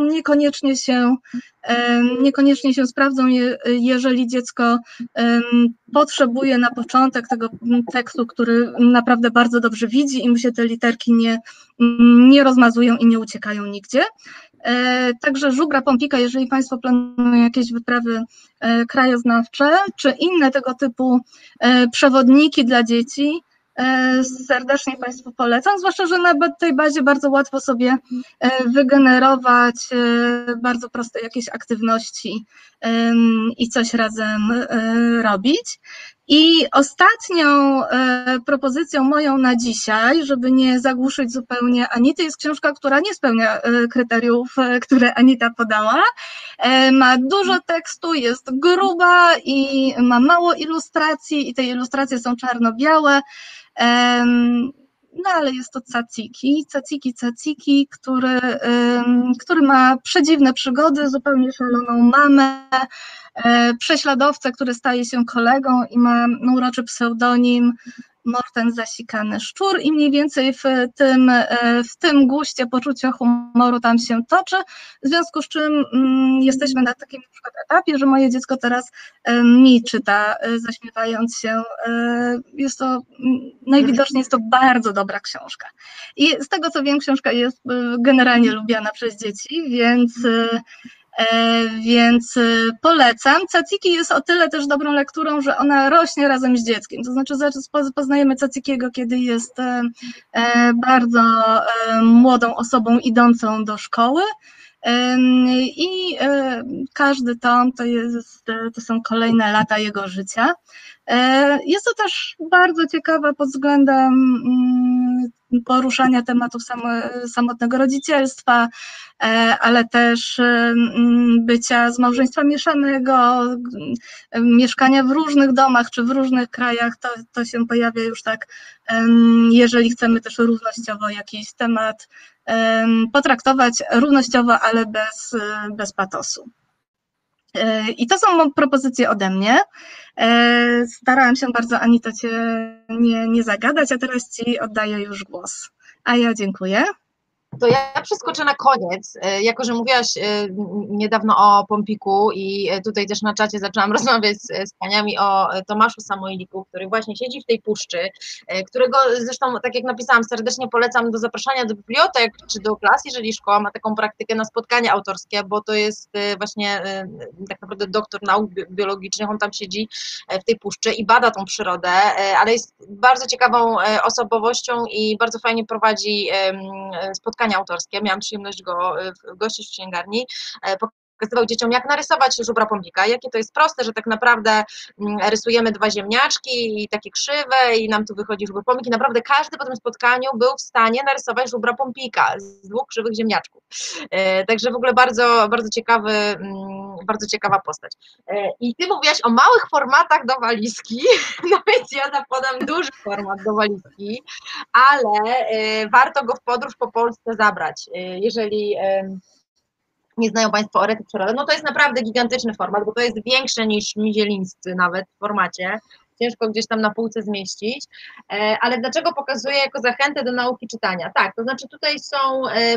Speaker 2: niekoniecznie się sprawdzą, jeżeli dziecko potrzebuje na początek tego tekstu, który naprawdę bardzo dobrze widzi i mu się te literki nie rozmazują i nie uciekają nigdzie. Także żubra Pompika, jeżeli Państwo planują jakieś wyprawy krajoznawcze, czy inne tego typu przewodniki dla dzieci, serdecznie Państwu polecam, zwłaszcza, że na tej bazie bardzo łatwo sobie wygenerować bardzo proste jakieś aktywności i coś razem robić. I ostatnią propozycją moją na dzisiaj, żeby nie zagłuszyć zupełnie Anity, jest książka, która nie spełnia kryteriów, które Anita podała. Ma dużo tekstu, jest gruba i ma mało ilustracji i te ilustracje są czarno-białe. No ale jest to Caciki, który ma przedziwne przygody, zupełnie szaloną mamę, prześladowcę, który staje się kolegą i ma uroczy pseudonim Morten Zasikany Szczur i mniej więcej w tym guście poczucia humoru tam się toczy, w związku z czym jesteśmy na takim na przykład etapie, że moje dziecko teraz mi czyta, zaśmiewając się. Najwidoczniej jest to bardzo dobra książka. I z tego co wiem, książka jest generalnie lubiana przez dzieci, więc polecam. Caciki jest o tyle też dobrą lekturą, że ona rośnie razem z dzieckiem. To znaczy poznajemy Cacikiego, kiedy jest bardzo młodą osobą idącą do szkoły i każdy tom to są kolejne lata jego życia. Jest to też bardzo ciekawa pod względem poruszania tematów samotnego rodzicielstwa, ale też bycia z małżeństwa mieszanego, mieszkania w różnych domach czy w różnych krajach, to się pojawia już tak, jeżeli chcemy też równościowo jakiś temat potraktować równościowo, ale bez patosu. I to są propozycje ode mnie. Starałam się bardzo, Anita, Cię nie zagadać, a teraz Ci oddaję już głos. A ja dziękuję.
Speaker 1: To ja przeskoczę na koniec, jako że mówiłaś niedawno o Pompiku i tutaj też na czacie zaczęłam rozmawiać z paniami o Tomaszu Samoiliku, który właśnie siedzi w tej puszczy, którego zresztą, tak jak napisałam, serdecznie polecam do zapraszania do bibliotek czy do klas, jeżeli szkoła ma taką praktykę na spotkania autorskie, bo to jest właśnie tak naprawdę doktor nauk biologicznych, on tam siedzi w tej puszczy i bada tą przyrodę, ale jest bardzo ciekawą osobowością i bardzo fajnie prowadzi spotkania autorskie. Miałam przyjemność go gościć w księgarni. Pokazywał dzieciom, jak narysować żubra Pompika, jakie to jest proste, że tak naprawdę rysujemy dwa ziemniaczki i takie krzywe i nam tu wychodzi żubr Pompik i naprawdę każdy po tym spotkaniu był w stanie narysować żubra Pompika z dwóch krzywych ziemniaczków. Także w ogóle bardzo, bardzo ciekawa postać. I ty mówiłaś o małych formatach do walizki, no więc ja zapodam duży format do walizki, ale warto go w podróż po Polsce zabrać, jeżeli nie znają Państwo Orety Przyrody, no to jest naprawdę gigantyczny format, bo to jest większe niż Mizielińscy nawet w formacie, ciężko gdzieś tam na półce zmieścić, ale dlaczego pokazuję jako zachętę do nauki czytania? Tak, to znaczy tutaj są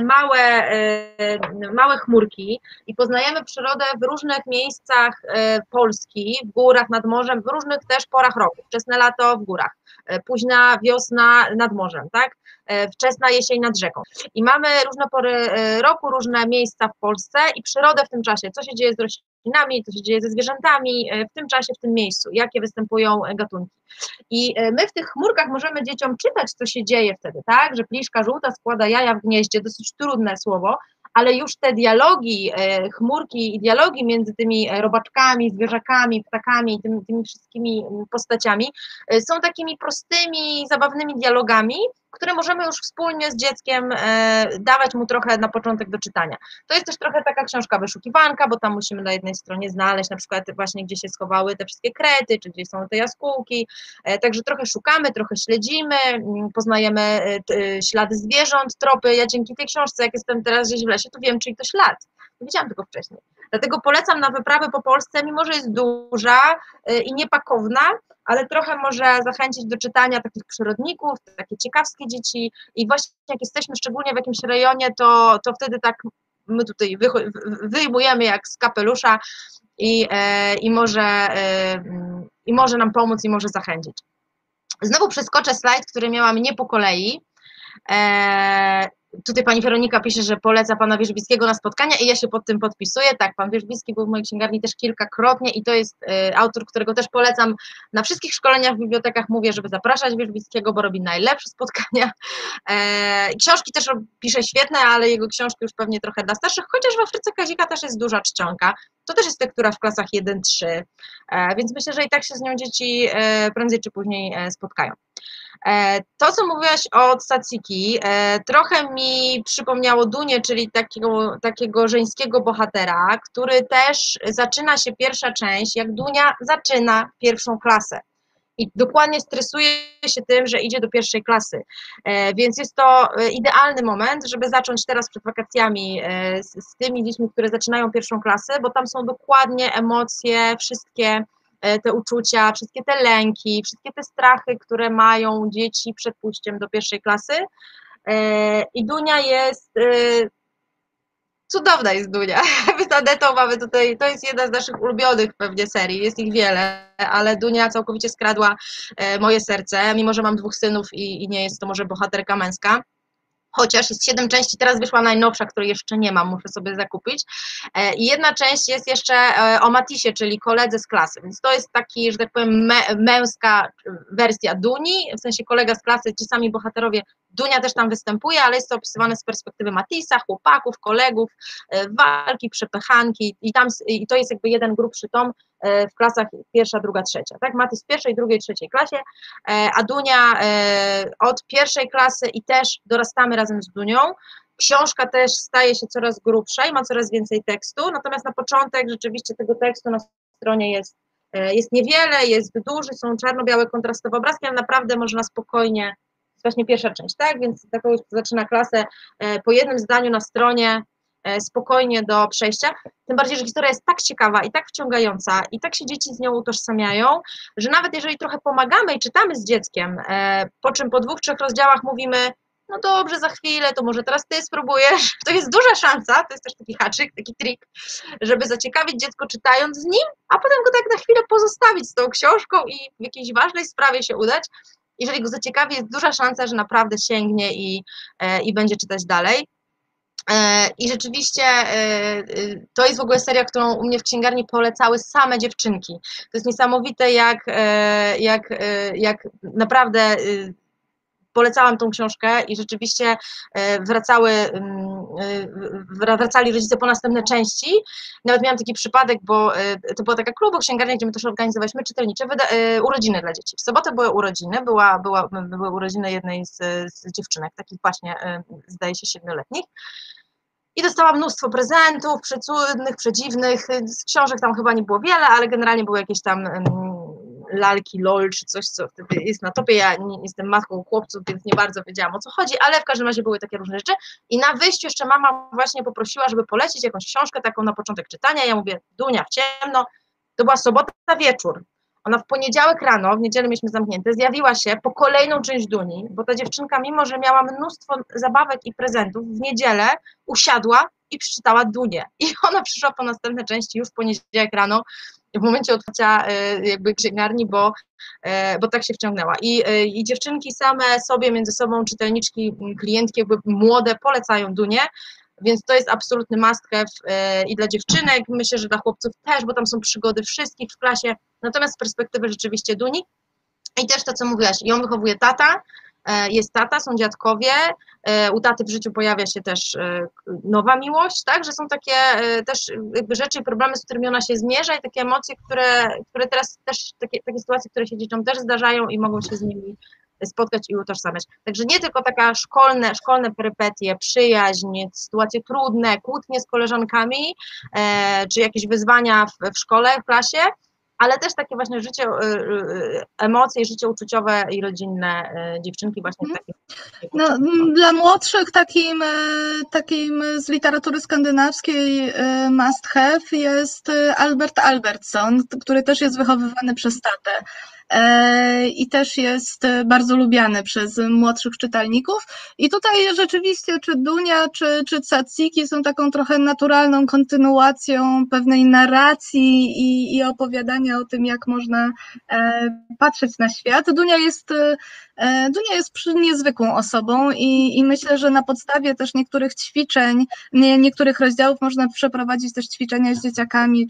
Speaker 1: małe chmurki i poznajemy przyrodę w różnych miejscach Polski, w górach, nad morzem, w różnych też porach roku, wczesne lato w górach, późna wiosna nad morzem, tak? Wczesna jesień nad rzeką. I mamy różne pory roku, różne miejsca w Polsce i przyrodę w tym czasie, co się dzieje z roślinami, co się dzieje ze zwierzętami w tym czasie, w tym miejscu, jakie występują gatunki. I my w tych chmurkach możemy dzieciom czytać, co się dzieje wtedy, tak, że pliszka żółta składa jaja w gnieździe, dosyć trudne słowo, ale już te dialogi, chmurki i dialogi między tymi robaczkami, zwierzakami, ptakami, tymi wszystkimi postaciami są takimi prostymi, zabawnymi dialogami, które możemy już wspólnie z dzieckiem dawać mu trochę na początek do czytania. To jest też trochę taka książka wyszukiwanka, bo tam musimy na jednej stronie znaleźć na przykład właśnie, gdzie się schowały te wszystkie krety, czy gdzie są te jaskółki, także trochę szukamy, trochę śledzimy, poznajemy ślady zwierząt, tropy. Ja dzięki tej książce, jak jestem teraz gdzieś w lesie, to wiem, czyj to ślad. Nie widziałam tego wcześniej. Dlatego polecam na wyprawę po Polsce, mimo że jest duża i niepakowna, ale trochę może zachęcić do czytania takich przyrodników, takie ciekawskie dzieci i właśnie jak jesteśmy szczególnie w jakimś rejonie, to wtedy tak my tutaj wyjmujemy jak z kapelusza i może nam pomóc i może zachęcić. Znowu przeskoczę slajd, który miałam nie po kolei. Tutaj pani Weronika pisze, że poleca pana Wierzbickiego na spotkania i ja się pod tym podpisuję. Tak, pan Wierzbicki był w mojej księgarni też kilkakrotnie i to jest autor, którego też polecam na wszystkich szkoleniach w bibliotekach. Mówię, żeby zapraszać Wierzbickiego, bo robi najlepsze spotkania. Książki też pisze świetne, ale jego książki już pewnie trochę dla starszych, chociaż w Afryce Kazika też jest duża czcionka. To też jest lektura w klasach 1-3, więc myślę, że i tak się z nią dzieci prędzej czy później spotkają. To, co mówiłaś o Tsatsiki, trochę mi przypomniało Dunię, czyli takiego żeńskiego bohatera, który też zaczyna się pierwsza część, jak Dunia zaczyna pierwszą klasę. I dokładnie stresuje się tym, że idzie do pierwszej klasy. Więc jest to idealny moment, żeby zacząć teraz przed wakacjami z tymi dziećmi, które zaczynają pierwszą klasę, bo tam są dokładnie emocje, wszystkie te uczucia, wszystkie te lęki, wszystkie te strachy, które mają dzieci przed pójściem do pierwszej klasy. I Dunia jest cudowna jest Dunia. My z Anetą mamy tutaj, to jest jedna z naszych ulubionych pewnie serii, jest ich wiele, ale Dunia całkowicie skradła moje serce, mimo że mam 2 synów i nie jest to może bohaterka męska. Chociaż jest 7 części, teraz wyszła najnowsza, której jeszcze nie mam, muszę sobie zakupić. I jedna część jest jeszcze o Matisie, czyli koledze z klasy, więc to jest taki, że tak powiem, męska wersja Duni, w sensie kolega z klasy, ci sami bohaterowie, Dunia też tam występuje, ale jest to opisywane z perspektywy Matisa, chłopaków, kolegów, walki, przepychanki i to jest jakby jeden grubszy tom w klasach 1., 2., 3. Tak? Matys w 1., 2., 3. klasie, a Dunia od 1. klasy i też dorastamy razem z Dunią. Książka też staje się coraz grubsza i ma coraz więcej tekstu, natomiast na początek rzeczywiście tego tekstu na stronie jest niewiele, jest duży, są czarno-białe kontrastowe obrazki, ale naprawdę można spokojnie, to jest właśnie pierwsza część, tak? Więc taką już zaczyna klasę po jednym zdaniu na stronie spokojnie do przejścia, tym bardziej, że historia jest tak ciekawa i tak wciągająca i tak się dzieci z nią utożsamiają, że nawet jeżeli trochę pomagamy i czytamy z dzieckiem, po czym po 2-3 rozdziałach mówimy, no dobrze, za chwilę, to może teraz ty spróbujesz, to jest duża szansa, to jest też taki haczyk, taki trik, żeby zaciekawić dziecko czytając z nim, a potem go tak na chwilę pozostawić z tą książką i w jakiejś ważnej sprawie się udać. Jeżeli go zaciekawi, jest duża szansa, że naprawdę sięgnie i będzie czytać dalej. I rzeczywiście to jest w ogóle seria, którą u mnie w księgarni polecały same dziewczynki. To jest niesamowite, jak naprawdę polecałam tą książkę i rzeczywiście wracali rodzice po następne części. Nawet miałam taki przypadek, bo to była taka klubo-księgarnia, gdzie my też organizowaliśmy czytelnicze urodziny dla dzieci. W sobotę były urodziny, były urodziny jednej z dziewczynek, takich właśnie, zdaje się, 7-letnich. I dostałam mnóstwo prezentów, przecudnych, przedziwnych, z książek tam chyba nie było wiele, ale generalnie były jakieś tam lalki, lol, czy coś, co wtedy jest na topie. Ja nie jestem matką chłopców, więc nie bardzo wiedziałam, o co chodzi, ale w każdym razie były takie różne rzeczy. I na wyjściu jeszcze mama właśnie poprosiła, żeby polecić jakąś książkę taką na początek czytania. Ja mówię, Dunia, w ciemno. To była sobota wieczór. Ona w poniedziałek rano, w niedzielę mieliśmy zamknięte, zjawiła się po kolejną część Duni, bo ta dziewczynka, mimo że miała mnóstwo zabawek i prezentów, w niedzielę usiadła i przeczytała Dunię. I ona przyszła po następne części już w poniedziałek rano, w momencie otwarcia jakby księgarni, bo tak się wciągnęła. I dziewczynki same sobie, między sobą, czytelniczki, klientki jakby młode polecają Dunię, więc to jest absolutny must have i dla dziewczynek, myślę, że dla chłopców też, bo tam są przygody wszystkich w klasie, natomiast z perspektywy rzeczywiście Duni i też to, co mówiłaś, ją wychowuje tata, jest tata, są dziadkowie, u taty w życiu pojawia się też nowa miłość, tak, że są takie też jakby rzeczy i problemy, z którymi ona się zmierza i takie emocje, które teraz też, takie sytuacje, które się dzieciom też zdarzają i mogą się z nimi spotkać i utożsamiać. Także nie tylko taka szkolne perypetie, przyjaźń, sytuacje trudne, kłótnie z koleżankami, czy jakieś wyzwania w szkole, w klasie, ale też takie właśnie życie, emocje, życie uczuciowe i rodzinne dziewczynki właśnie takie.
Speaker 2: No, dla młodszych takim z literatury skandynawskiej must have jest Albert Albertsson, który też jest wychowywany przez tatę. i też jest bardzo lubiany przez młodszych czytelników. I tutaj rzeczywiście czy Dunia, czy Tsatsiki są taką trochę naturalną kontynuacją pewnej narracji i opowiadania o tym, jak można patrzeć na świat. Dunia jest niezwykłą osobą i myślę, że na podstawie też niektórych ćwiczeń, niektórych rozdziałów można przeprowadzić też ćwiczenia z dzieciakami,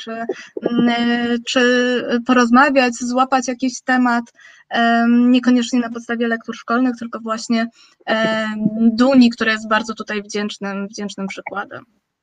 Speaker 2: czy porozmawiać, złapać jakiś temat, niekoniecznie na podstawie lektur szkolnych, tylko właśnie Duni, która jest bardzo tutaj wdzięcznym przykładem.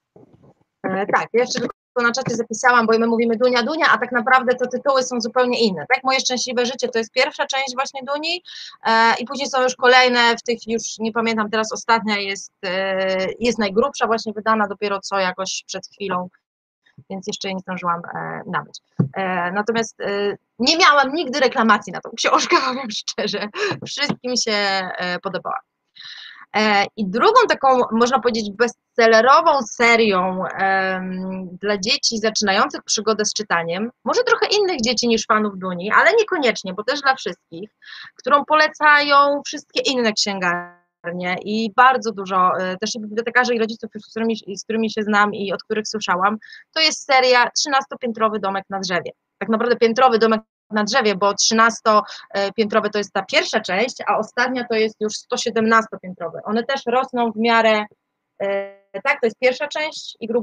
Speaker 1: Tak, jeszcze tylko na czacie zapisałam, bo my mówimy Dunia, Dunia, a tak naprawdę to tytuły są zupełnie inne. Tak, Moje szczęśliwe życie to jest pierwsza część właśnie Duni i później są już kolejne, w tych już nie pamiętam, teraz ostatnia jest najgrubsza, właśnie wydana dopiero co jakoś przed chwilą, więc jeszcze jej nie zdążyłam nabyć. Natomiast nie miałam nigdy reklamacji na tą książkę, powiem szczerze, wszystkim się podobała. I drugą taką, można powiedzieć, bestsellerową serią dla dzieci zaczynających przygodę z czytaniem, może trochę innych dzieci niż fanów Duni, ale niekoniecznie, bo też dla wszystkich, którą polecają wszystkie inne księgarnie i bardzo dużo, też i bibliotekarzy i rodziców, z którymi się znam i od których słyszałam, to jest seria 13-piętrowy domek na drzewie. Tak naprawdę piętrowy domek na drzewie, bo 13-piętrowe to jest ta pierwsza część, a ostatnia to jest już 117-piętrowe. One też rosną w miarę, tak, to jest pierwsza część i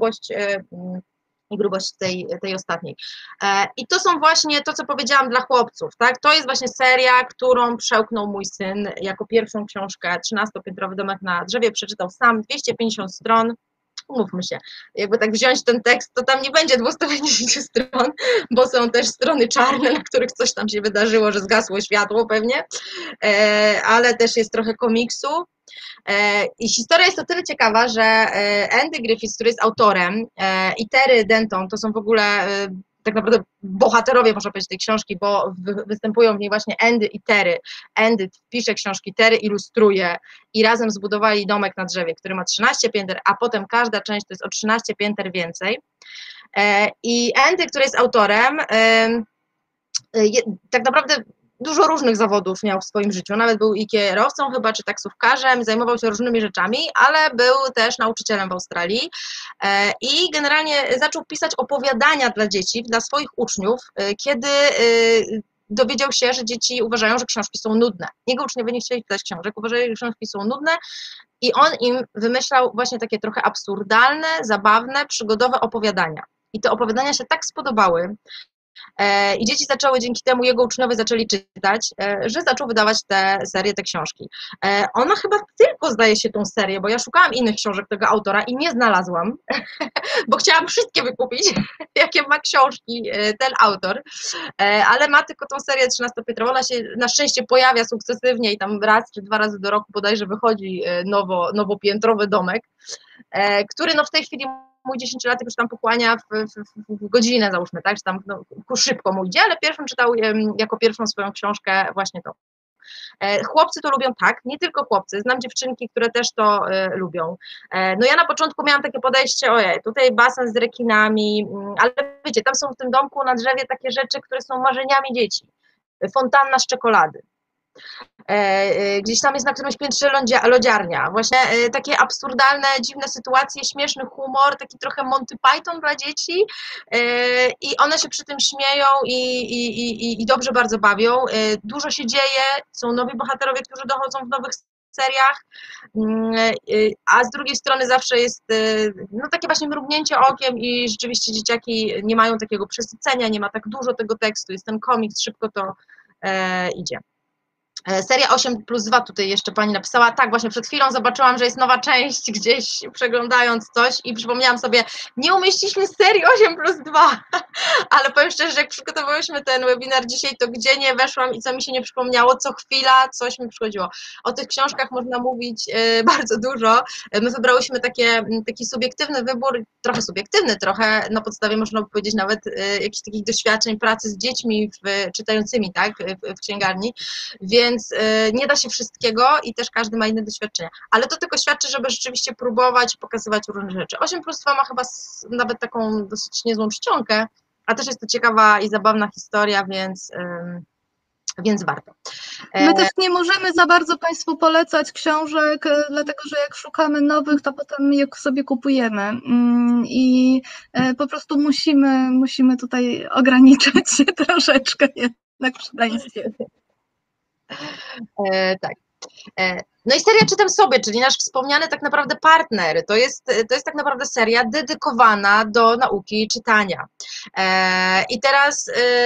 Speaker 1: grubość tej ostatniej. I to są właśnie to, co powiedziałam dla chłopców, tak? To jest właśnie seria, którą przełknął mój syn jako pierwszą książkę, 13-piętrowy domek na drzewie, przeczytał sam, 250 stron. Umówmy się, jakby tak wziąć ten tekst, to tam nie będzie 250 stron, bo są też strony czarne, na których coś tam się wydarzyło, że zgasło światło pewnie, ale też jest trochę komiksu. I historia jest o tyle ciekawa, że Andy Griffith, który jest autorem, i Terry Denton, to są w ogóle tak naprawdę bohaterowie, można powiedzieć, tej książki, bo występują w niej właśnie Andy i Terry. Andy pisze książki, Terry ilustruje i razem zbudowali domek na drzewie, który ma 13 pięter, a potem każda część to jest o 13 pięter więcej. I Andy, który jest autorem, tak naprawdę dużo różnych zawodów miał w swoim życiu, nawet był i kierowcą chyba, czy taksówkarzem, zajmował się różnymi rzeczami, ale był też nauczycielem w Australii i generalnie zaczął pisać opowiadania dla dzieci, dla swoich uczniów, kiedy dowiedział się, że dzieci uważają, że książki są nudne. Jego uczniowie nie chcieli czytać książek, uważali, że książki są nudne i on im wymyślał właśnie takie trochę absurdalne, zabawne, przygodowe opowiadania. I te opowiadania się tak spodobały, i dzieci zaczęły, dzięki temu jego uczniowie zaczęli czytać, że zaczął wydawać te serie, te książki. Ona chyba tylko zdaje się tą serię, bo ja szukałam innych książek tego autora i nie znalazłam, bo chciałam wszystkie wykupić, jakie ma książki ten autor, ale ma tylko tą serię 13-piętrową, ona się na szczęście pojawia sukcesywnie i tam raz czy dwa razy do roku bodajże wychodzi nowopiętrowy domek, który no w tej chwili mój 10-latek już tam pochłania w godzinę, załóżmy, tak, czy tam szybko mu idzie, ale pierwszą czytał jako pierwszą swoją książkę właśnie to. Chłopcy to lubią, tak, nie tylko chłopcy, znam dziewczynki, które też to lubią. No ja na początku miałam takie podejście, ojej, tutaj basen z rekinami, ale wiecie, tam są w tym domku na drzewie takie rzeczy, które są marzeniami dzieci. Fontanna z czekolady. Gdzieś tam jest na którymś piętrze lodziarnia. Właśnie takie absurdalne, dziwne sytuacje, śmieszny humor, taki trochę Monty Python dla dzieci i one się przy tym śmieją i dobrze bardzo bawią. Dużo się dzieje, są nowi bohaterowie, którzy dochodzą w nowych seriach, a z drugiej strony zawsze jest no, takie właśnie mrugnięcie okiem i rzeczywiście dzieciaki nie mają takiego przesycenia, nie ma tak dużo tego tekstu, jest ten komiks, szybko to idzie. Seria 8+2 tutaj jeszcze pani napisała, tak, właśnie przed chwilą zobaczyłam, że jest nowa część gdzieś przeglądając coś i przypomniałam sobie, nie umieściliśmy serii 8+2, ale powiem szczerze, że jak przygotowałyśmy ten webinar dzisiaj, to gdzie nie weszłam i co mi się nie przypomniało, co chwila coś mi przychodziło. O tych książkach można mówić bardzo dużo, my wybrałyśmy taki subiektywny wybór, trochę subiektywny, trochę na podstawie można by powiedzieć nawet jakichś takich doświadczeń pracy z dziećmi czytającymi, tak, w księgarni, więc nie da się wszystkiego i też każdy ma inne doświadczenia. Ale to tylko świadczy, żeby rzeczywiście próbować pokazywać różne rzeczy. 8+2 ma chyba nawet taką dosyć niezłą czcionkę, a też jest to ciekawa i zabawna historia, więc więc warto.
Speaker 2: My też nie możemy za bardzo Państwu polecać książek, dlatego że jak szukamy nowych, to potem je sobie kupujemy i po prostu musimy tutaj ograniczać się troszeczkę jednak przy Państwie.
Speaker 1: Tak. No i seria Czytam sobie, czyli nasz wspomniany tak naprawdę partner. To jest tak naprawdę seria dedykowana do nauki czytania. I teraz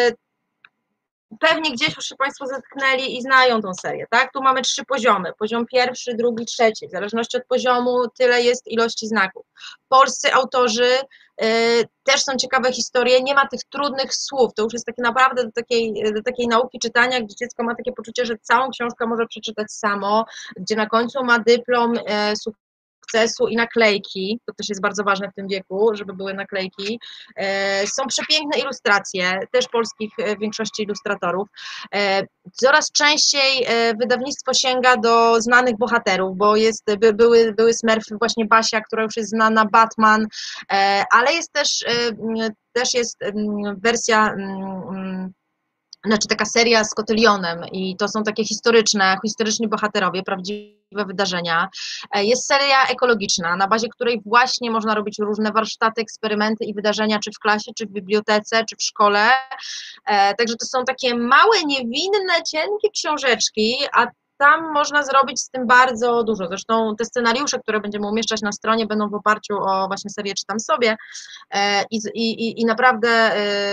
Speaker 1: pewnie gdzieś już się Państwo zetknęli i znają tą serię, tak? Tu mamy 3 poziomy. Poziom pierwszy, drugi, trzeci. W zależności od poziomu tyle jest ilości znaków. Polscy autorzy też są ciekawe historie, nie ma tych trudnych słów. To już jest takie naprawdę do takiej nauki czytania, gdzie dziecko ma takie poczucie, że całą książkę może przeczytać samo, gdzie na końcu ma dyplom sukcesu i naklejki, to też jest bardzo ważne w tym wieku, żeby były naklejki. Są przepiękne ilustracje, też polskich w większości ilustratorów. Coraz częściej wydawnictwo sięga do znanych bohaterów, bo były Smurfy, właśnie Basia, która już jest znana, Batman, ale jest też jest wersja, znaczy taka seria z Kotylionem i to są takie historyczni bohaterowie, prawdziwe wydarzenia. Jest seria ekologiczna, na bazie której właśnie można robić różne warsztaty, eksperymenty i wydarzenia, czy w klasie, czy w bibliotece, czy w szkole. Także to są takie małe, niewinne, cienkie książeczki, a tam można zrobić z tym bardzo dużo. Zresztą te scenariusze, które będziemy umieszczać na stronie, będą w oparciu o właśnie serię Czytam sobie i naprawdę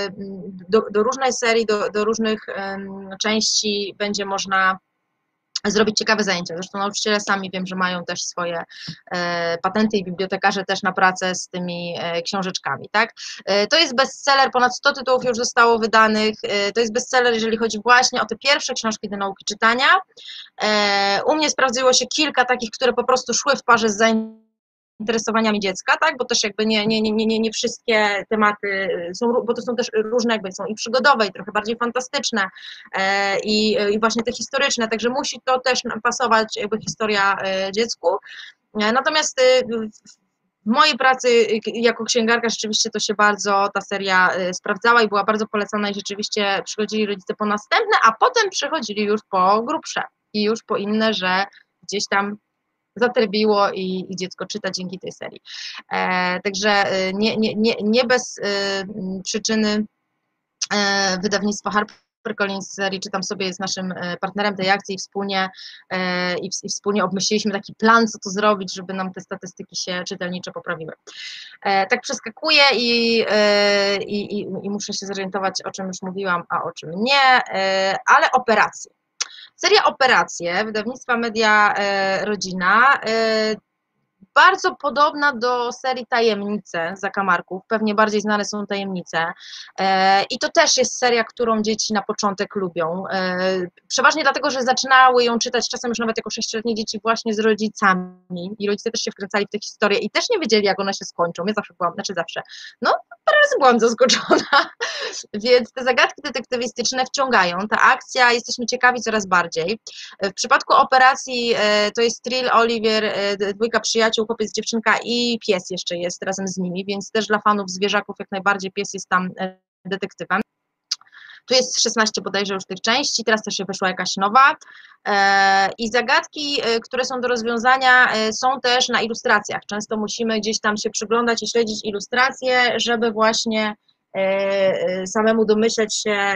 Speaker 1: do różnej serii, do różnych części będzie można zrobić ciekawe zajęcia. Zresztą nauczyciele sami wiem, że mają też swoje patenty i bibliotekarze też na pracę z tymi książeczkami, tak? To jest bestseller, ponad 100 tytułów już zostało wydanych, to jest bestseller, jeżeli chodzi właśnie o te pierwsze książki do nauki czytania. U mnie sprawdziło się kilka takich, które po prostu szły w parze z zainteresowaniami dziecka, tak, bo też jakby nie wszystkie tematy są, bo to są też różne, jakby są i przygodowe, i trochę bardziej fantastyczne, i właśnie te historyczne, także musi to też pasować jakby historia dziecku. Natomiast w mojej pracy jako księgarka rzeczywiście to się bardzo, ta seria sprawdzała i była bardzo polecana i rzeczywiście przychodzili rodzice po następne, a potem przychodzili już po grubsze i już po inne, że gdzieś tam zatrybiło i dziecko czyta dzięki tej serii. Także nie bez przyczyny wydawnictwo HarperCollins serii Czytam sobie jest naszym partnerem tej akcji i wspólnie obmyśliliśmy taki plan, co to zrobić, żeby nam te statystyki się czytelnicze poprawiły. Tak przeskakuję i muszę się zorientować, o czym już mówiłam, a o czym nie, ale operacje. Seria Operacje wydawnictwa Media Rodzina, bardzo podobna do serii Tajemnice Zakamarków, pewnie bardziej znane są Tajemnice i to też jest seria, którą dzieci na początek lubią, przeważnie dlatego, że zaczynały ją czytać czasem już nawet jako 6-letnie dzieci właśnie z rodzicami i rodzice też się wkręcali w te historie i też nie wiedzieli, jak one się skończą. Ja zawsze byłam, no parę razy byłam zaskoczona, więc te zagadki detektywistyczne wciągają, ta akcja, jesteśmy ciekawi coraz bardziej. W przypadku Operacji to jest Trill, Oliwier, 2 przyjaciół, chłopiec, dziewczynka i pies jeszcze jest razem z nimi, więc też dla fanów zwierzaków jak najbardziej pies jest tam detektywem. Tu jest 16 bodajże już tych części, teraz też się wyszła jakaś nowa i zagadki, które są do rozwiązania, są też na ilustracjach. Często musimy gdzieś tam się przyglądać i śledzić ilustracje, żeby właśnie samemu domyśleć się,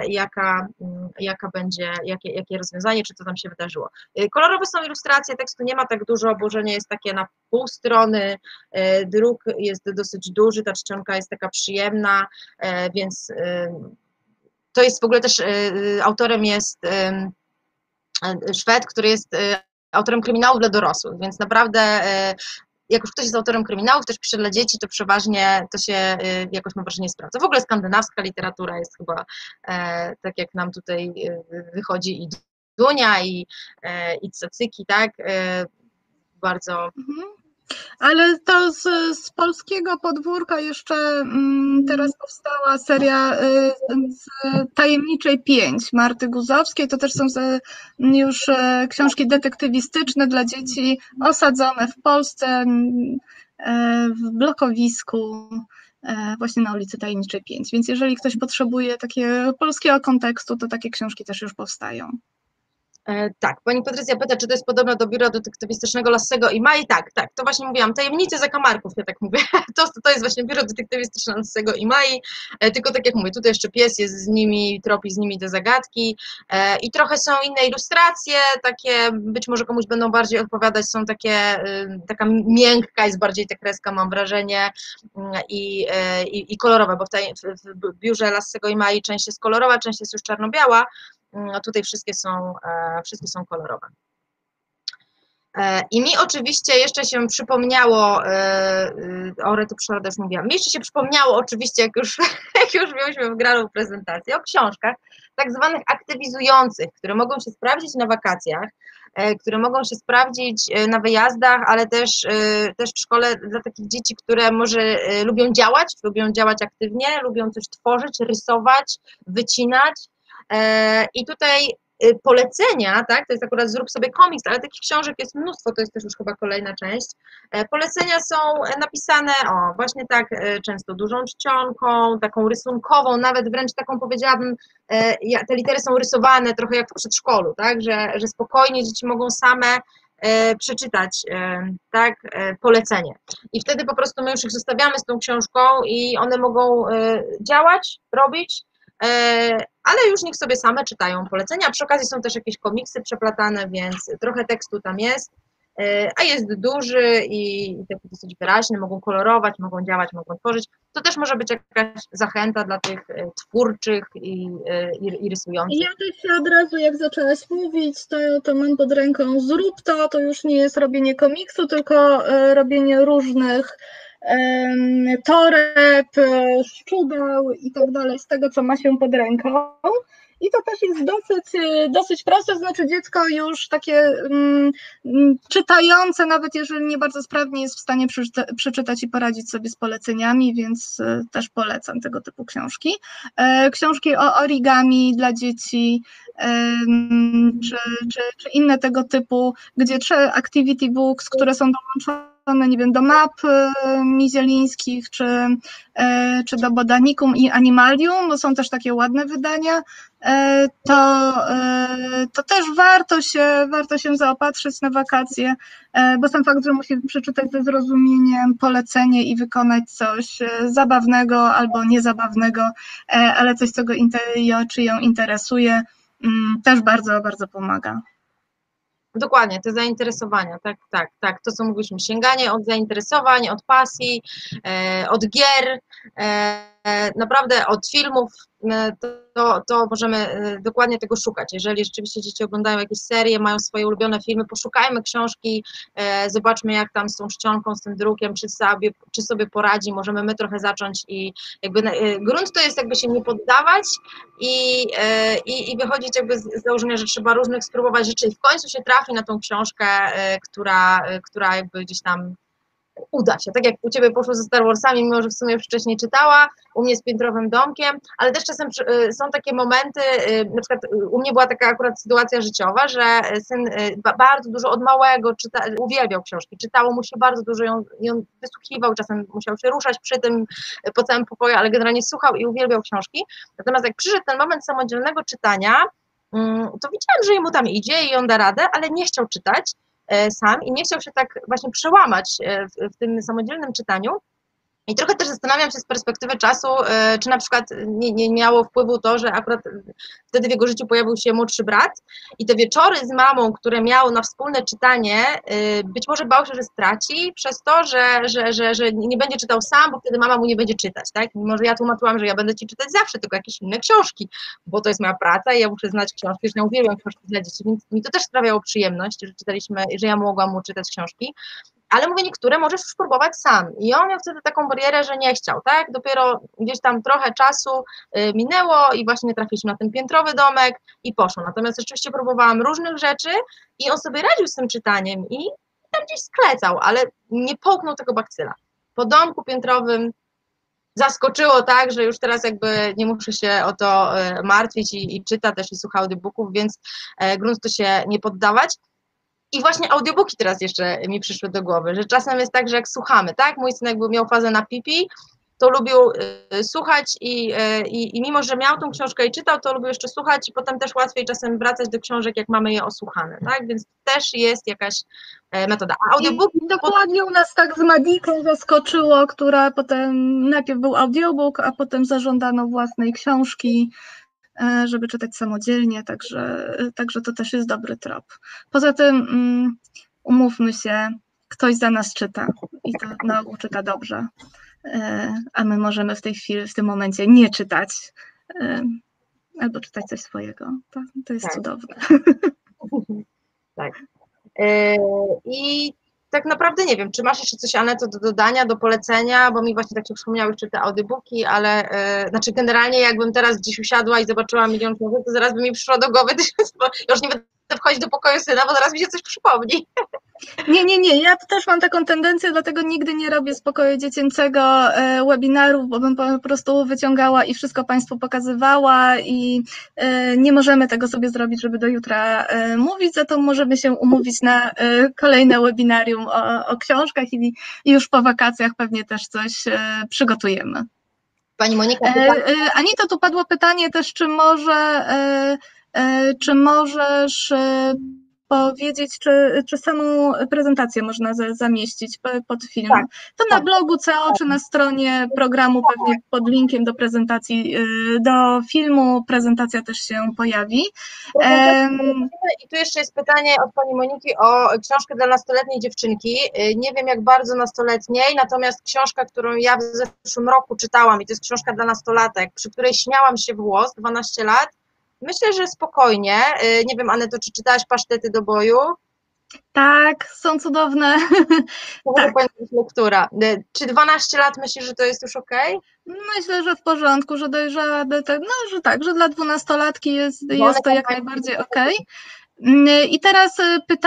Speaker 1: jakie rozwiązanie, czy co tam się wydarzyło. Kolorowe są ilustracje, tekstu nie ma tak dużo, oburzenie jest takie na pół strony, druk jest dosyć duży, ta czcionka jest taka przyjemna, więc to jest w ogóle też, autorem jest Szwed, który jest autorem kryminałów dla dorosłych, więc naprawdę jak już ktoś jest autorem kryminałów, też pisze dla dzieci, to przeważnie to się jakoś, mam wrażenie, sprawdza. W ogóle skandynawska literatura jest chyba, tak jak nam tutaj wychodzi i Dunia, i Cacyki, tak, bardzo...
Speaker 2: Ale to z polskiego podwórka jeszcze teraz powstała seria z Tajemniczej 5 Marty Guzowskiej. To też są już książki detektywistyczne dla dzieci osadzone w Polsce, w blokowisku. właśnie na ulicy Tajemniczej 5. Więc jeżeli ktoś potrzebuje takiego polskiego kontekstu, to takie książki też już powstają.
Speaker 1: Tak, pani Patrycja pyta, czy to jest podobne do biura detektywistycznego Lassego i Mai. Tak, tak, to właśnie mówiłam, tajemnice zakamarków, ja tak mówię, to jest właśnie biuro detektywistyczne Lassego i Mai, tylko tak jak mówię, tutaj jeszcze pies jest z nimi, tropi z nimi te zagadki i trochę są inne ilustracje, takie być może komuś będą bardziej odpowiadać, są takie, taka miękka jest bardziej ta kreska, mam wrażenie, i kolorowe, bo w biurze Lassego i Mai część jest kolorowa, część jest już czarno-biała, a tutaj wszystkie są kolorowe. I mi oczywiście jeszcze się przypomniało, o Rety Przyrodę już mówiłam, mi jeszcze się przypomniało oczywiście, jak już mieliśmy wgraną prezentację, o książkach tak zwanych aktywizujących, które mogą się sprawdzić na wakacjach, które mogą się sprawdzić na wyjazdach, ale też w szkole dla takich dzieci, które może lubią działać aktywnie, lubią coś tworzyć, rysować, wycinać. I tutaj polecenia, tak, to jest akurat zrób sobie komiks, ale takich książek jest mnóstwo, to jest też już chyba kolejna część. Polecenia są napisane, właśnie tak, często dużą czcionką, taką rysunkową, nawet wręcz taką powiedziałabym, te litery są rysowane trochę jak w przedszkolu, tak, że spokojnie dzieci mogą same przeczytać tak, polecenie. I wtedy po prostu my już ich zostawiamy z tą książką i one mogą działać, robić, ale już niech sobie same czytają polecenia. Przy okazji są też jakieś komiksy przeplatane, więc trochę tekstu tam jest, a jest duży i taki dosyć wyraźny, mogą kolorować, mogą działać, mogą tworzyć. To też może być jakaś zachęta dla tych twórczych i rysujących.
Speaker 2: Ja też od razu, jak zaczęłaś mówić, to mam pod ręką zrób to już nie jest robienie komiksu, tylko robienie różnych toreb, szczudeł i tak dalej, z tego, co ma się pod ręką. I to też jest dosyć proste, to znaczy dziecko już takie czytające, nawet jeżeli nie bardzo sprawnie, jest w stanie przeczytać i poradzić sobie z poleceniami, więc też polecam tego typu książki. Książki o origami dla dzieci, czy inne tego typu, gdzie activity books, które są dołączone, nie wiem, do map mizielińskich, czy do Botanikum i Animalium, bo są też takie ładne wydania, to też warto się zaopatrzyć na wakacje, bo sam fakt, że musi przeczytać ze zrozumieniem polecenie i wykonać coś zabawnego albo niezabawnego, ale coś, co go czy ją interesuje, też bardzo, bardzo pomaga.
Speaker 1: Dokładnie, te zainteresowania, tak, to co mówiliśmy, sięganie od zainteresowań, od pasji, od gier, naprawdę od filmów, to możemy dokładnie tego szukać. Jeżeli rzeczywiście dzieci oglądają jakieś serie, mają swoje ulubione filmy, poszukajmy książki, zobaczmy jak tam z tą czcionką, z tym drukiem, czy sobie poradzi, możemy my trochę zacząć i jakby grunt to jest jakby się nie poddawać i wychodzić jakby z założenia, że trzeba różnych spróbować rzeczy i w końcu się trafi na tą książkę, która jakby gdzieś tam uda się, tak jak u Ciebie poszło ze Star Warsami, mimo że w sumie już wcześniej czytała, u mnie z Piętrowym Domkiem, ale też czasem są takie momenty, na przykład u mnie była taka akurat sytuacja życiowa, że syn bardzo dużo od małego uwielbiał książki, czytało mu się bardzo dużo, i on wysłuchiwał, czasem musiał się ruszać przy tym po całym pokoju, ale generalnie słuchał i uwielbiał książki, natomiast jak przyszedł ten moment samodzielnego czytania, to widziałam, że jemu tam idzie i on da radę, ale nie chciał czytać sam i nie chciał się tak właśnie przełamać w tym samodzielnym czytaniu. I trochę też zastanawiam się z perspektywy czasu, czy na przykład nie miało wpływu to, że akurat wtedy w jego życiu pojawił się młodszy brat i te wieczory z mamą, które miał na wspólne czytanie, być może bał się, że straci przez to, że nie będzie czytał sam, bo wtedy mama mu nie będzie czytać, tak? Mimo że ja tłumaczyłam, że ja będę ci czytać zawsze, tylko jakieś inne książki, bo to jest moja praca i ja muszę znać książki, że ja uwielbiam książki dla dzieci, więc mi to też sprawiało przyjemność, że czytaliśmy, że ja mogłam mu czytać książki. Ale mówię, niektóre możesz spróbować sam. I on miał wtedy taką barierę, że nie chciał, tak? Dopiero gdzieś tam trochę czasu minęło i właśnie trafiliśmy na ten piętrowy domek i poszło. Natomiast rzeczywiście próbowałam różnych rzeczy i on sobie radził z tym czytaniem i tam gdzieś sklecał, ale nie połknął tego bakcyla. Po domku piętrowym zaskoczyło tak, że już teraz jakby nie muszę się o to martwić i czyta też i słucha audiobooków, więc grunt to się nie poddawać. I właśnie audiobooki teraz jeszcze mi przyszły do głowy, że czasem jest tak, że jak słuchamy, tak? Mój syn jakby miał fazę na pipi to lubił słuchać i mimo, że miał tą książkę i czytał, to lubił jeszcze słuchać i potem też łatwiej czasem wracać do książek, jak mamy je osłuchane, tak? Więc też jest jakaś metoda. A
Speaker 2: I
Speaker 1: audiobooki
Speaker 2: dokładnie u nas tak z Madiką zaskoczyło, która potem, najpierw był audiobook, a potem zażądano własnej książki, żeby czytać samodzielnie, także to też jest dobry trop. Poza tym umówmy się, ktoś za nas czyta i to na ogół czyta dobrze, a my możemy w tej chwili, w tym momencie nie czytać albo czytać coś swojego. To jest
Speaker 1: tak.
Speaker 2: cudowne.
Speaker 1: Tak. I tak naprawdę nie wiem, czy masz jeszcze coś, Aneto, do dodania, do polecenia, bo mi właśnie tak się przypomniały jeszcze te audiobooki, ale znaczy generalnie jakbym teraz gdzieś usiadła i zobaczyła milion książek, to zaraz by mi przyszło do głowy, bo już nie będę wchodzić do pokoju syna, bo zaraz mi się coś przypomni.
Speaker 2: Nie, ja też mam taką tendencję, dlatego nigdy nie robię z pokoju dziecięcego webinarów, bo bym po prostu wyciągała i wszystko Państwu pokazywała i nie możemy tego sobie zrobić, żeby do jutra mówić, za to możemy się umówić na kolejne webinarium o książkach i już po wakacjach pewnie też coś przygotujemy.
Speaker 1: Pani Monika,
Speaker 2: Anita, tu padło pytanie też, czy możesz powiedzieć, czy samą prezentację można zamieścić pod film.
Speaker 1: tak,
Speaker 2: To na blogu CO, czy na stronie programu, pewnie pod linkiem do prezentacji, do filmu prezentacja też się pojawi.
Speaker 1: I tu jeszcze jest pytanie od pani Moniki o książkę dla nastoletniej dziewczynki. Nie wiem jak bardzo nastoletniej, natomiast książka, którą ja w zeszłym roku czytałam i to jest książka dla nastolatek, przy której śmiałam się w głos, 12 lat, myślę, że spokojnie. Nie wiem, Aneto, czy czytałaś Pasztety do boju?
Speaker 2: Tak, są cudowne.
Speaker 1: To
Speaker 2: tak.
Speaker 1: powinna być lektura. Czy 12 lat myślisz, że to jest już okej?
Speaker 2: Myślę, że w porządku, że dojrzała, że tak, że dla 12-latki jest to jak najbardziej okej. I teraz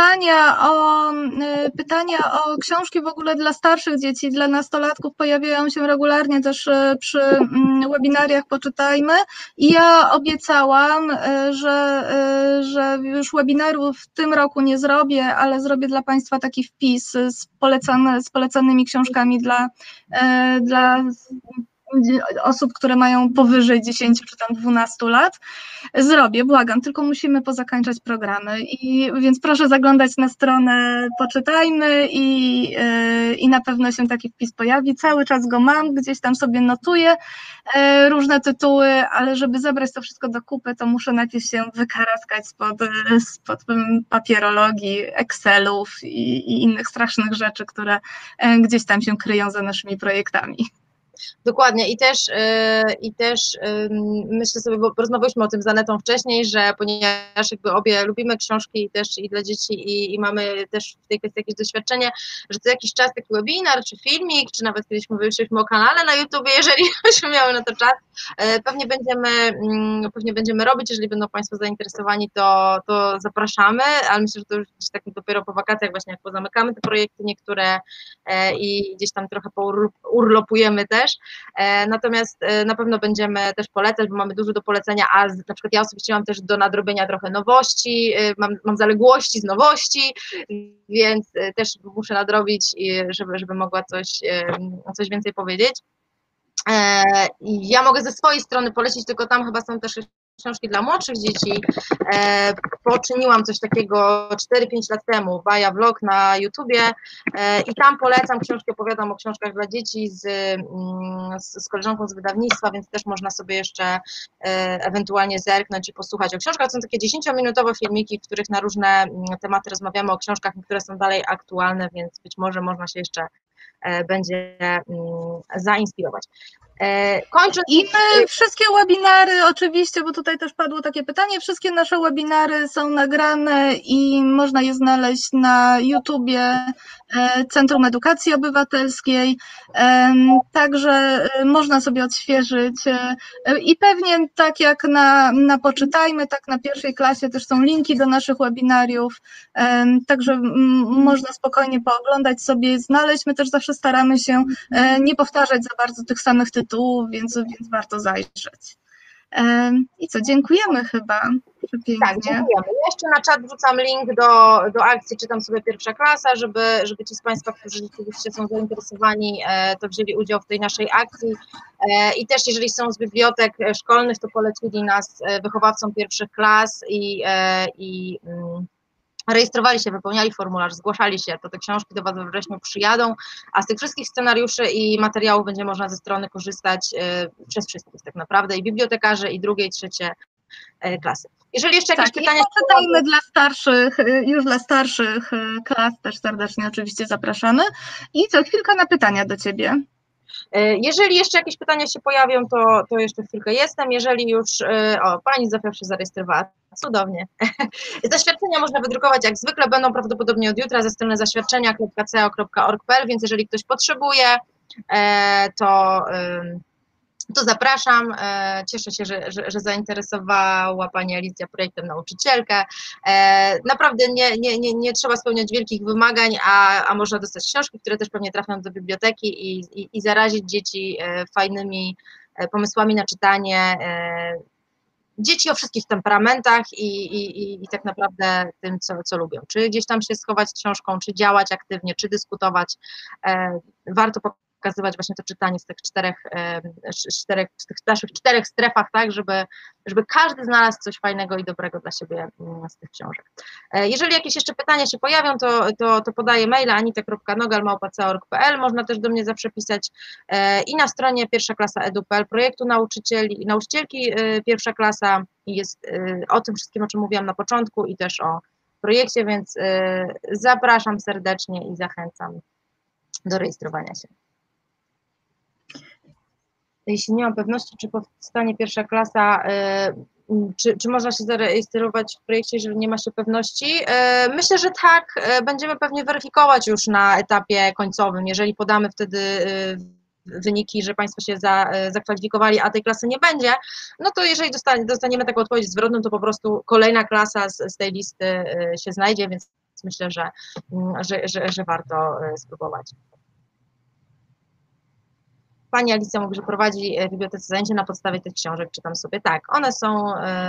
Speaker 2: pytania o książki w ogóle dla starszych dzieci, dla nastolatków pojawiają się regularnie też przy webinariach Poczytajmy i ja obiecałam, że już webinaru w tym roku nie zrobię, ale zrobię dla Państwa taki wpis z polecanymi książkami dla osób, które mają powyżej 10 czy tam 12 lat. Zrobię, błagam, tylko musimy pozakańczać programy. Więc proszę zaglądać na stronę Poczytajmy i na pewno się taki wpis pojawi. Cały czas go mam, gdzieś tam sobie notuję różne tytuły, ale żeby zebrać to wszystko do kupy, to muszę najpierw się wykaraskać spod papierologii, Excelów i innych strasznych rzeczy, które gdzieś tam się kryją za naszymi projektami.
Speaker 1: Dokładnie i też myślę sobie, bo rozmawialiśmy o tym z Anetą wcześniej, że ponieważ jakby obie lubimy książki też i dla dzieci i mamy też w tej kwestii jakieś doświadczenie, że co jakiś czas taki webinar, czy filmik, czy nawet kiedyś mówiliśmy o kanale na YouTubie, jeżeli byśmy miały na to czas, pewnie będziemy robić, jeżeli będą Państwo zainteresowani, to zapraszamy, ale myślę, że to już gdzieś tak dopiero po wakacjach właśnie jak pozamykamy te projekty niektóre i gdzieś tam trochę urlopujemy też. Natomiast na pewno będziemy też polecać, bo mamy dużo do polecenia, a na przykład ja osobiście mam też do nadrobienia trochę nowości, mam zaległości z nowości, więc też muszę nadrobić, żeby mogła coś więcej powiedzieć. Ja mogę ze swojej strony polecić, tylko tam chyba są też książki dla młodszych dzieci. Poczyniłam coś takiego 4-5 lat temu, Baja Vlog na YouTubie i tam polecam książki, opowiadam o książkach dla dzieci z koleżanką z wydawnictwa, więc też można sobie jeszcze ewentualnie zerknąć i posłuchać o książkach. Są takie 10-minutowe filmiki, w których na różne tematy rozmawiamy o książkach, które są dalej aktualne, więc być może można się jeszcze będzie zainspirować. Kończąc...
Speaker 2: I my wszystkie webinary, oczywiście, bo tutaj też padło takie pytanie, wszystkie nasze webinary są nagrane i można je znaleźć na YouTubie Centrum Edukacji Obywatelskiej, także można sobie odświeżyć i pewnie tak jak na Poczytajmy, tak na pierwszej klasie też są linki do naszych webinariów, także można spokojnie pooglądać sobie, znaleźć. My też zawsze staramy się nie powtarzać za bardzo tych samych tytułów, więc warto zajrzeć. I co, dziękujemy chyba.
Speaker 1: Tak,
Speaker 2: Pięknie.
Speaker 1: dziękujemy. Ja jeszcze na czat wrzucam link do akcji Czytam sobie pierwsza klasa, żeby ci z Państwa, którzy rzeczywiście są zainteresowani, to wzięli udział w tej naszej akcji. I też jeżeli są z bibliotek szkolnych, to polecili nas wychowawcom pierwszych klas i rejestrowali się, wypełniali formularz, zgłaszali się, to te książki do Was we wrześniu przyjadą, a z tych wszystkich scenariuszy i materiałów będzie można ze strony korzystać przez wszystkich tak naprawdę, i bibliotekarzy, i drugie, i trzecie klasy. Jeżeli jeszcze jakieś pytania...
Speaker 2: Poczytajmy dla starszych, już dla starszych klas też serdecznie oczywiście zapraszamy. I co, chwilka na pytania do Ciebie.
Speaker 1: Jeżeli jeszcze jakieś pytania się pojawią, to jeszcze chwilkę jestem. Jeżeli już... O, Pani Zofia się zarejestrowała. Cudownie. Zaświadczenia można wydrukować jak zwykle, będą prawdopodobnie od jutra ze strony zaświadczenia.co.org.pl, więc jeżeli ktoś potrzebuje, to zapraszam. Cieszę się, że zainteresowała Pani Alicja projektem Nauczycielkę. Naprawdę nie trzeba spełniać wielkich wymagań, a można dostać książki, które też pewnie trafią do biblioteki i zarazić dzieci fajnymi pomysłami na czytanie. Dzieci o wszystkich temperamentach i tak naprawdę tym, co lubią. Czy gdzieś tam się schować z książką, czy działać aktywnie, czy dyskutować. Warto pokazywać właśnie to czytanie z tych naszych czterech strefach, tak, żeby każdy znalazł coś fajnego i dobrego dla siebie z tych książek. Jeżeli jakieś jeszcze pytania się pojawią, to podaję maila anita.nogal@org.pl. Można też do mnie zawsze pisać i na stronie pierwsza klasa edu.pl projektu nauczycielki pierwsza klasa jest o tym wszystkim, o czym mówiłam na początku, i też o projekcie, więc zapraszam serdecznie i zachęcam do rejestrowania się. Jeśli nie mam pewności, czy powstanie pierwsza klasa, czy można się zarejestrować w projekcie, jeżeli nie ma się pewności? Myślę, że tak, będziemy pewnie weryfikować już na etapie końcowym, jeżeli podamy wtedy wyniki, że Państwo się zakwalifikowali, a tej klasy nie będzie, no to jeżeli dostaniemy taką odpowiedź zwrotną, to po prostu kolejna klasa z tej listy się znajdzie, więc myślę, że warto spróbować. Pani Alicja mówi, że prowadzi w bibliotece zajęcia na podstawie tych książek, czytam sobie. Tak, one są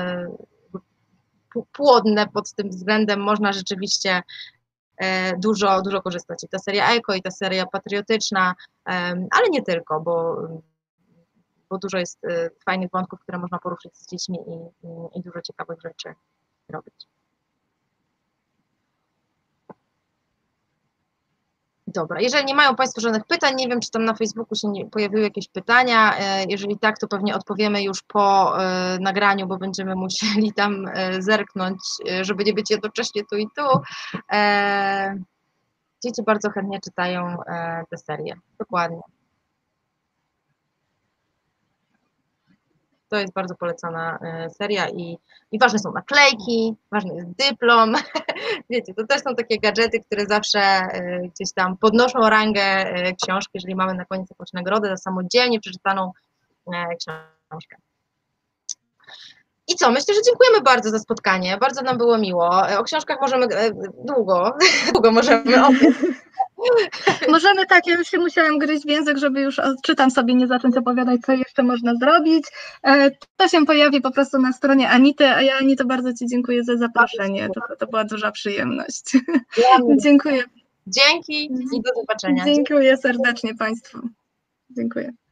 Speaker 1: płodne pod tym względem, można rzeczywiście dużo korzystać. I ta seria Eko, i ta seria patriotyczna, ale nie tylko, bo dużo jest fajnych wątków, które można poruszyć z dziećmi i dużo ciekawych rzeczy robić. Dobra, jeżeli nie mają Państwo żadnych pytań, nie wiem, czy tam na Facebooku się pojawiły jakieś pytania, jeżeli tak, to pewnie odpowiemy już po nagraniu, bo będziemy musieli tam zerknąć, żeby nie być jednocześnie tu i tu. Dzieci bardzo chętnie czytają tę serię, dokładnie. To jest bardzo polecana seria i ważne są naklejki, ważny jest dyplom. Wiecie, to też są takie gadżety, które zawsze gdzieś tam podnoszą rangę książki, jeżeli mamy na koniec jakąś nagrodę za samodzielnie przeczytaną książkę. I co? Myślę, że dziękujemy bardzo za spotkanie. Bardzo nam było miło. O książkach możemy długo możemy opowiedzieć.
Speaker 2: Możemy tak, ja już się musiałam gryźć w język, żeby już czytam sobie, nie zacząć opowiadać, co jeszcze można zrobić. To się pojawi po prostu na stronie Anity, a ja Anito bardzo Ci dziękuję za zaproszenie, to była duża przyjemność. Dziękuję.
Speaker 1: Dzięki i do zobaczenia.
Speaker 2: Dziękuję serdecznie Państwu. Dziękuję.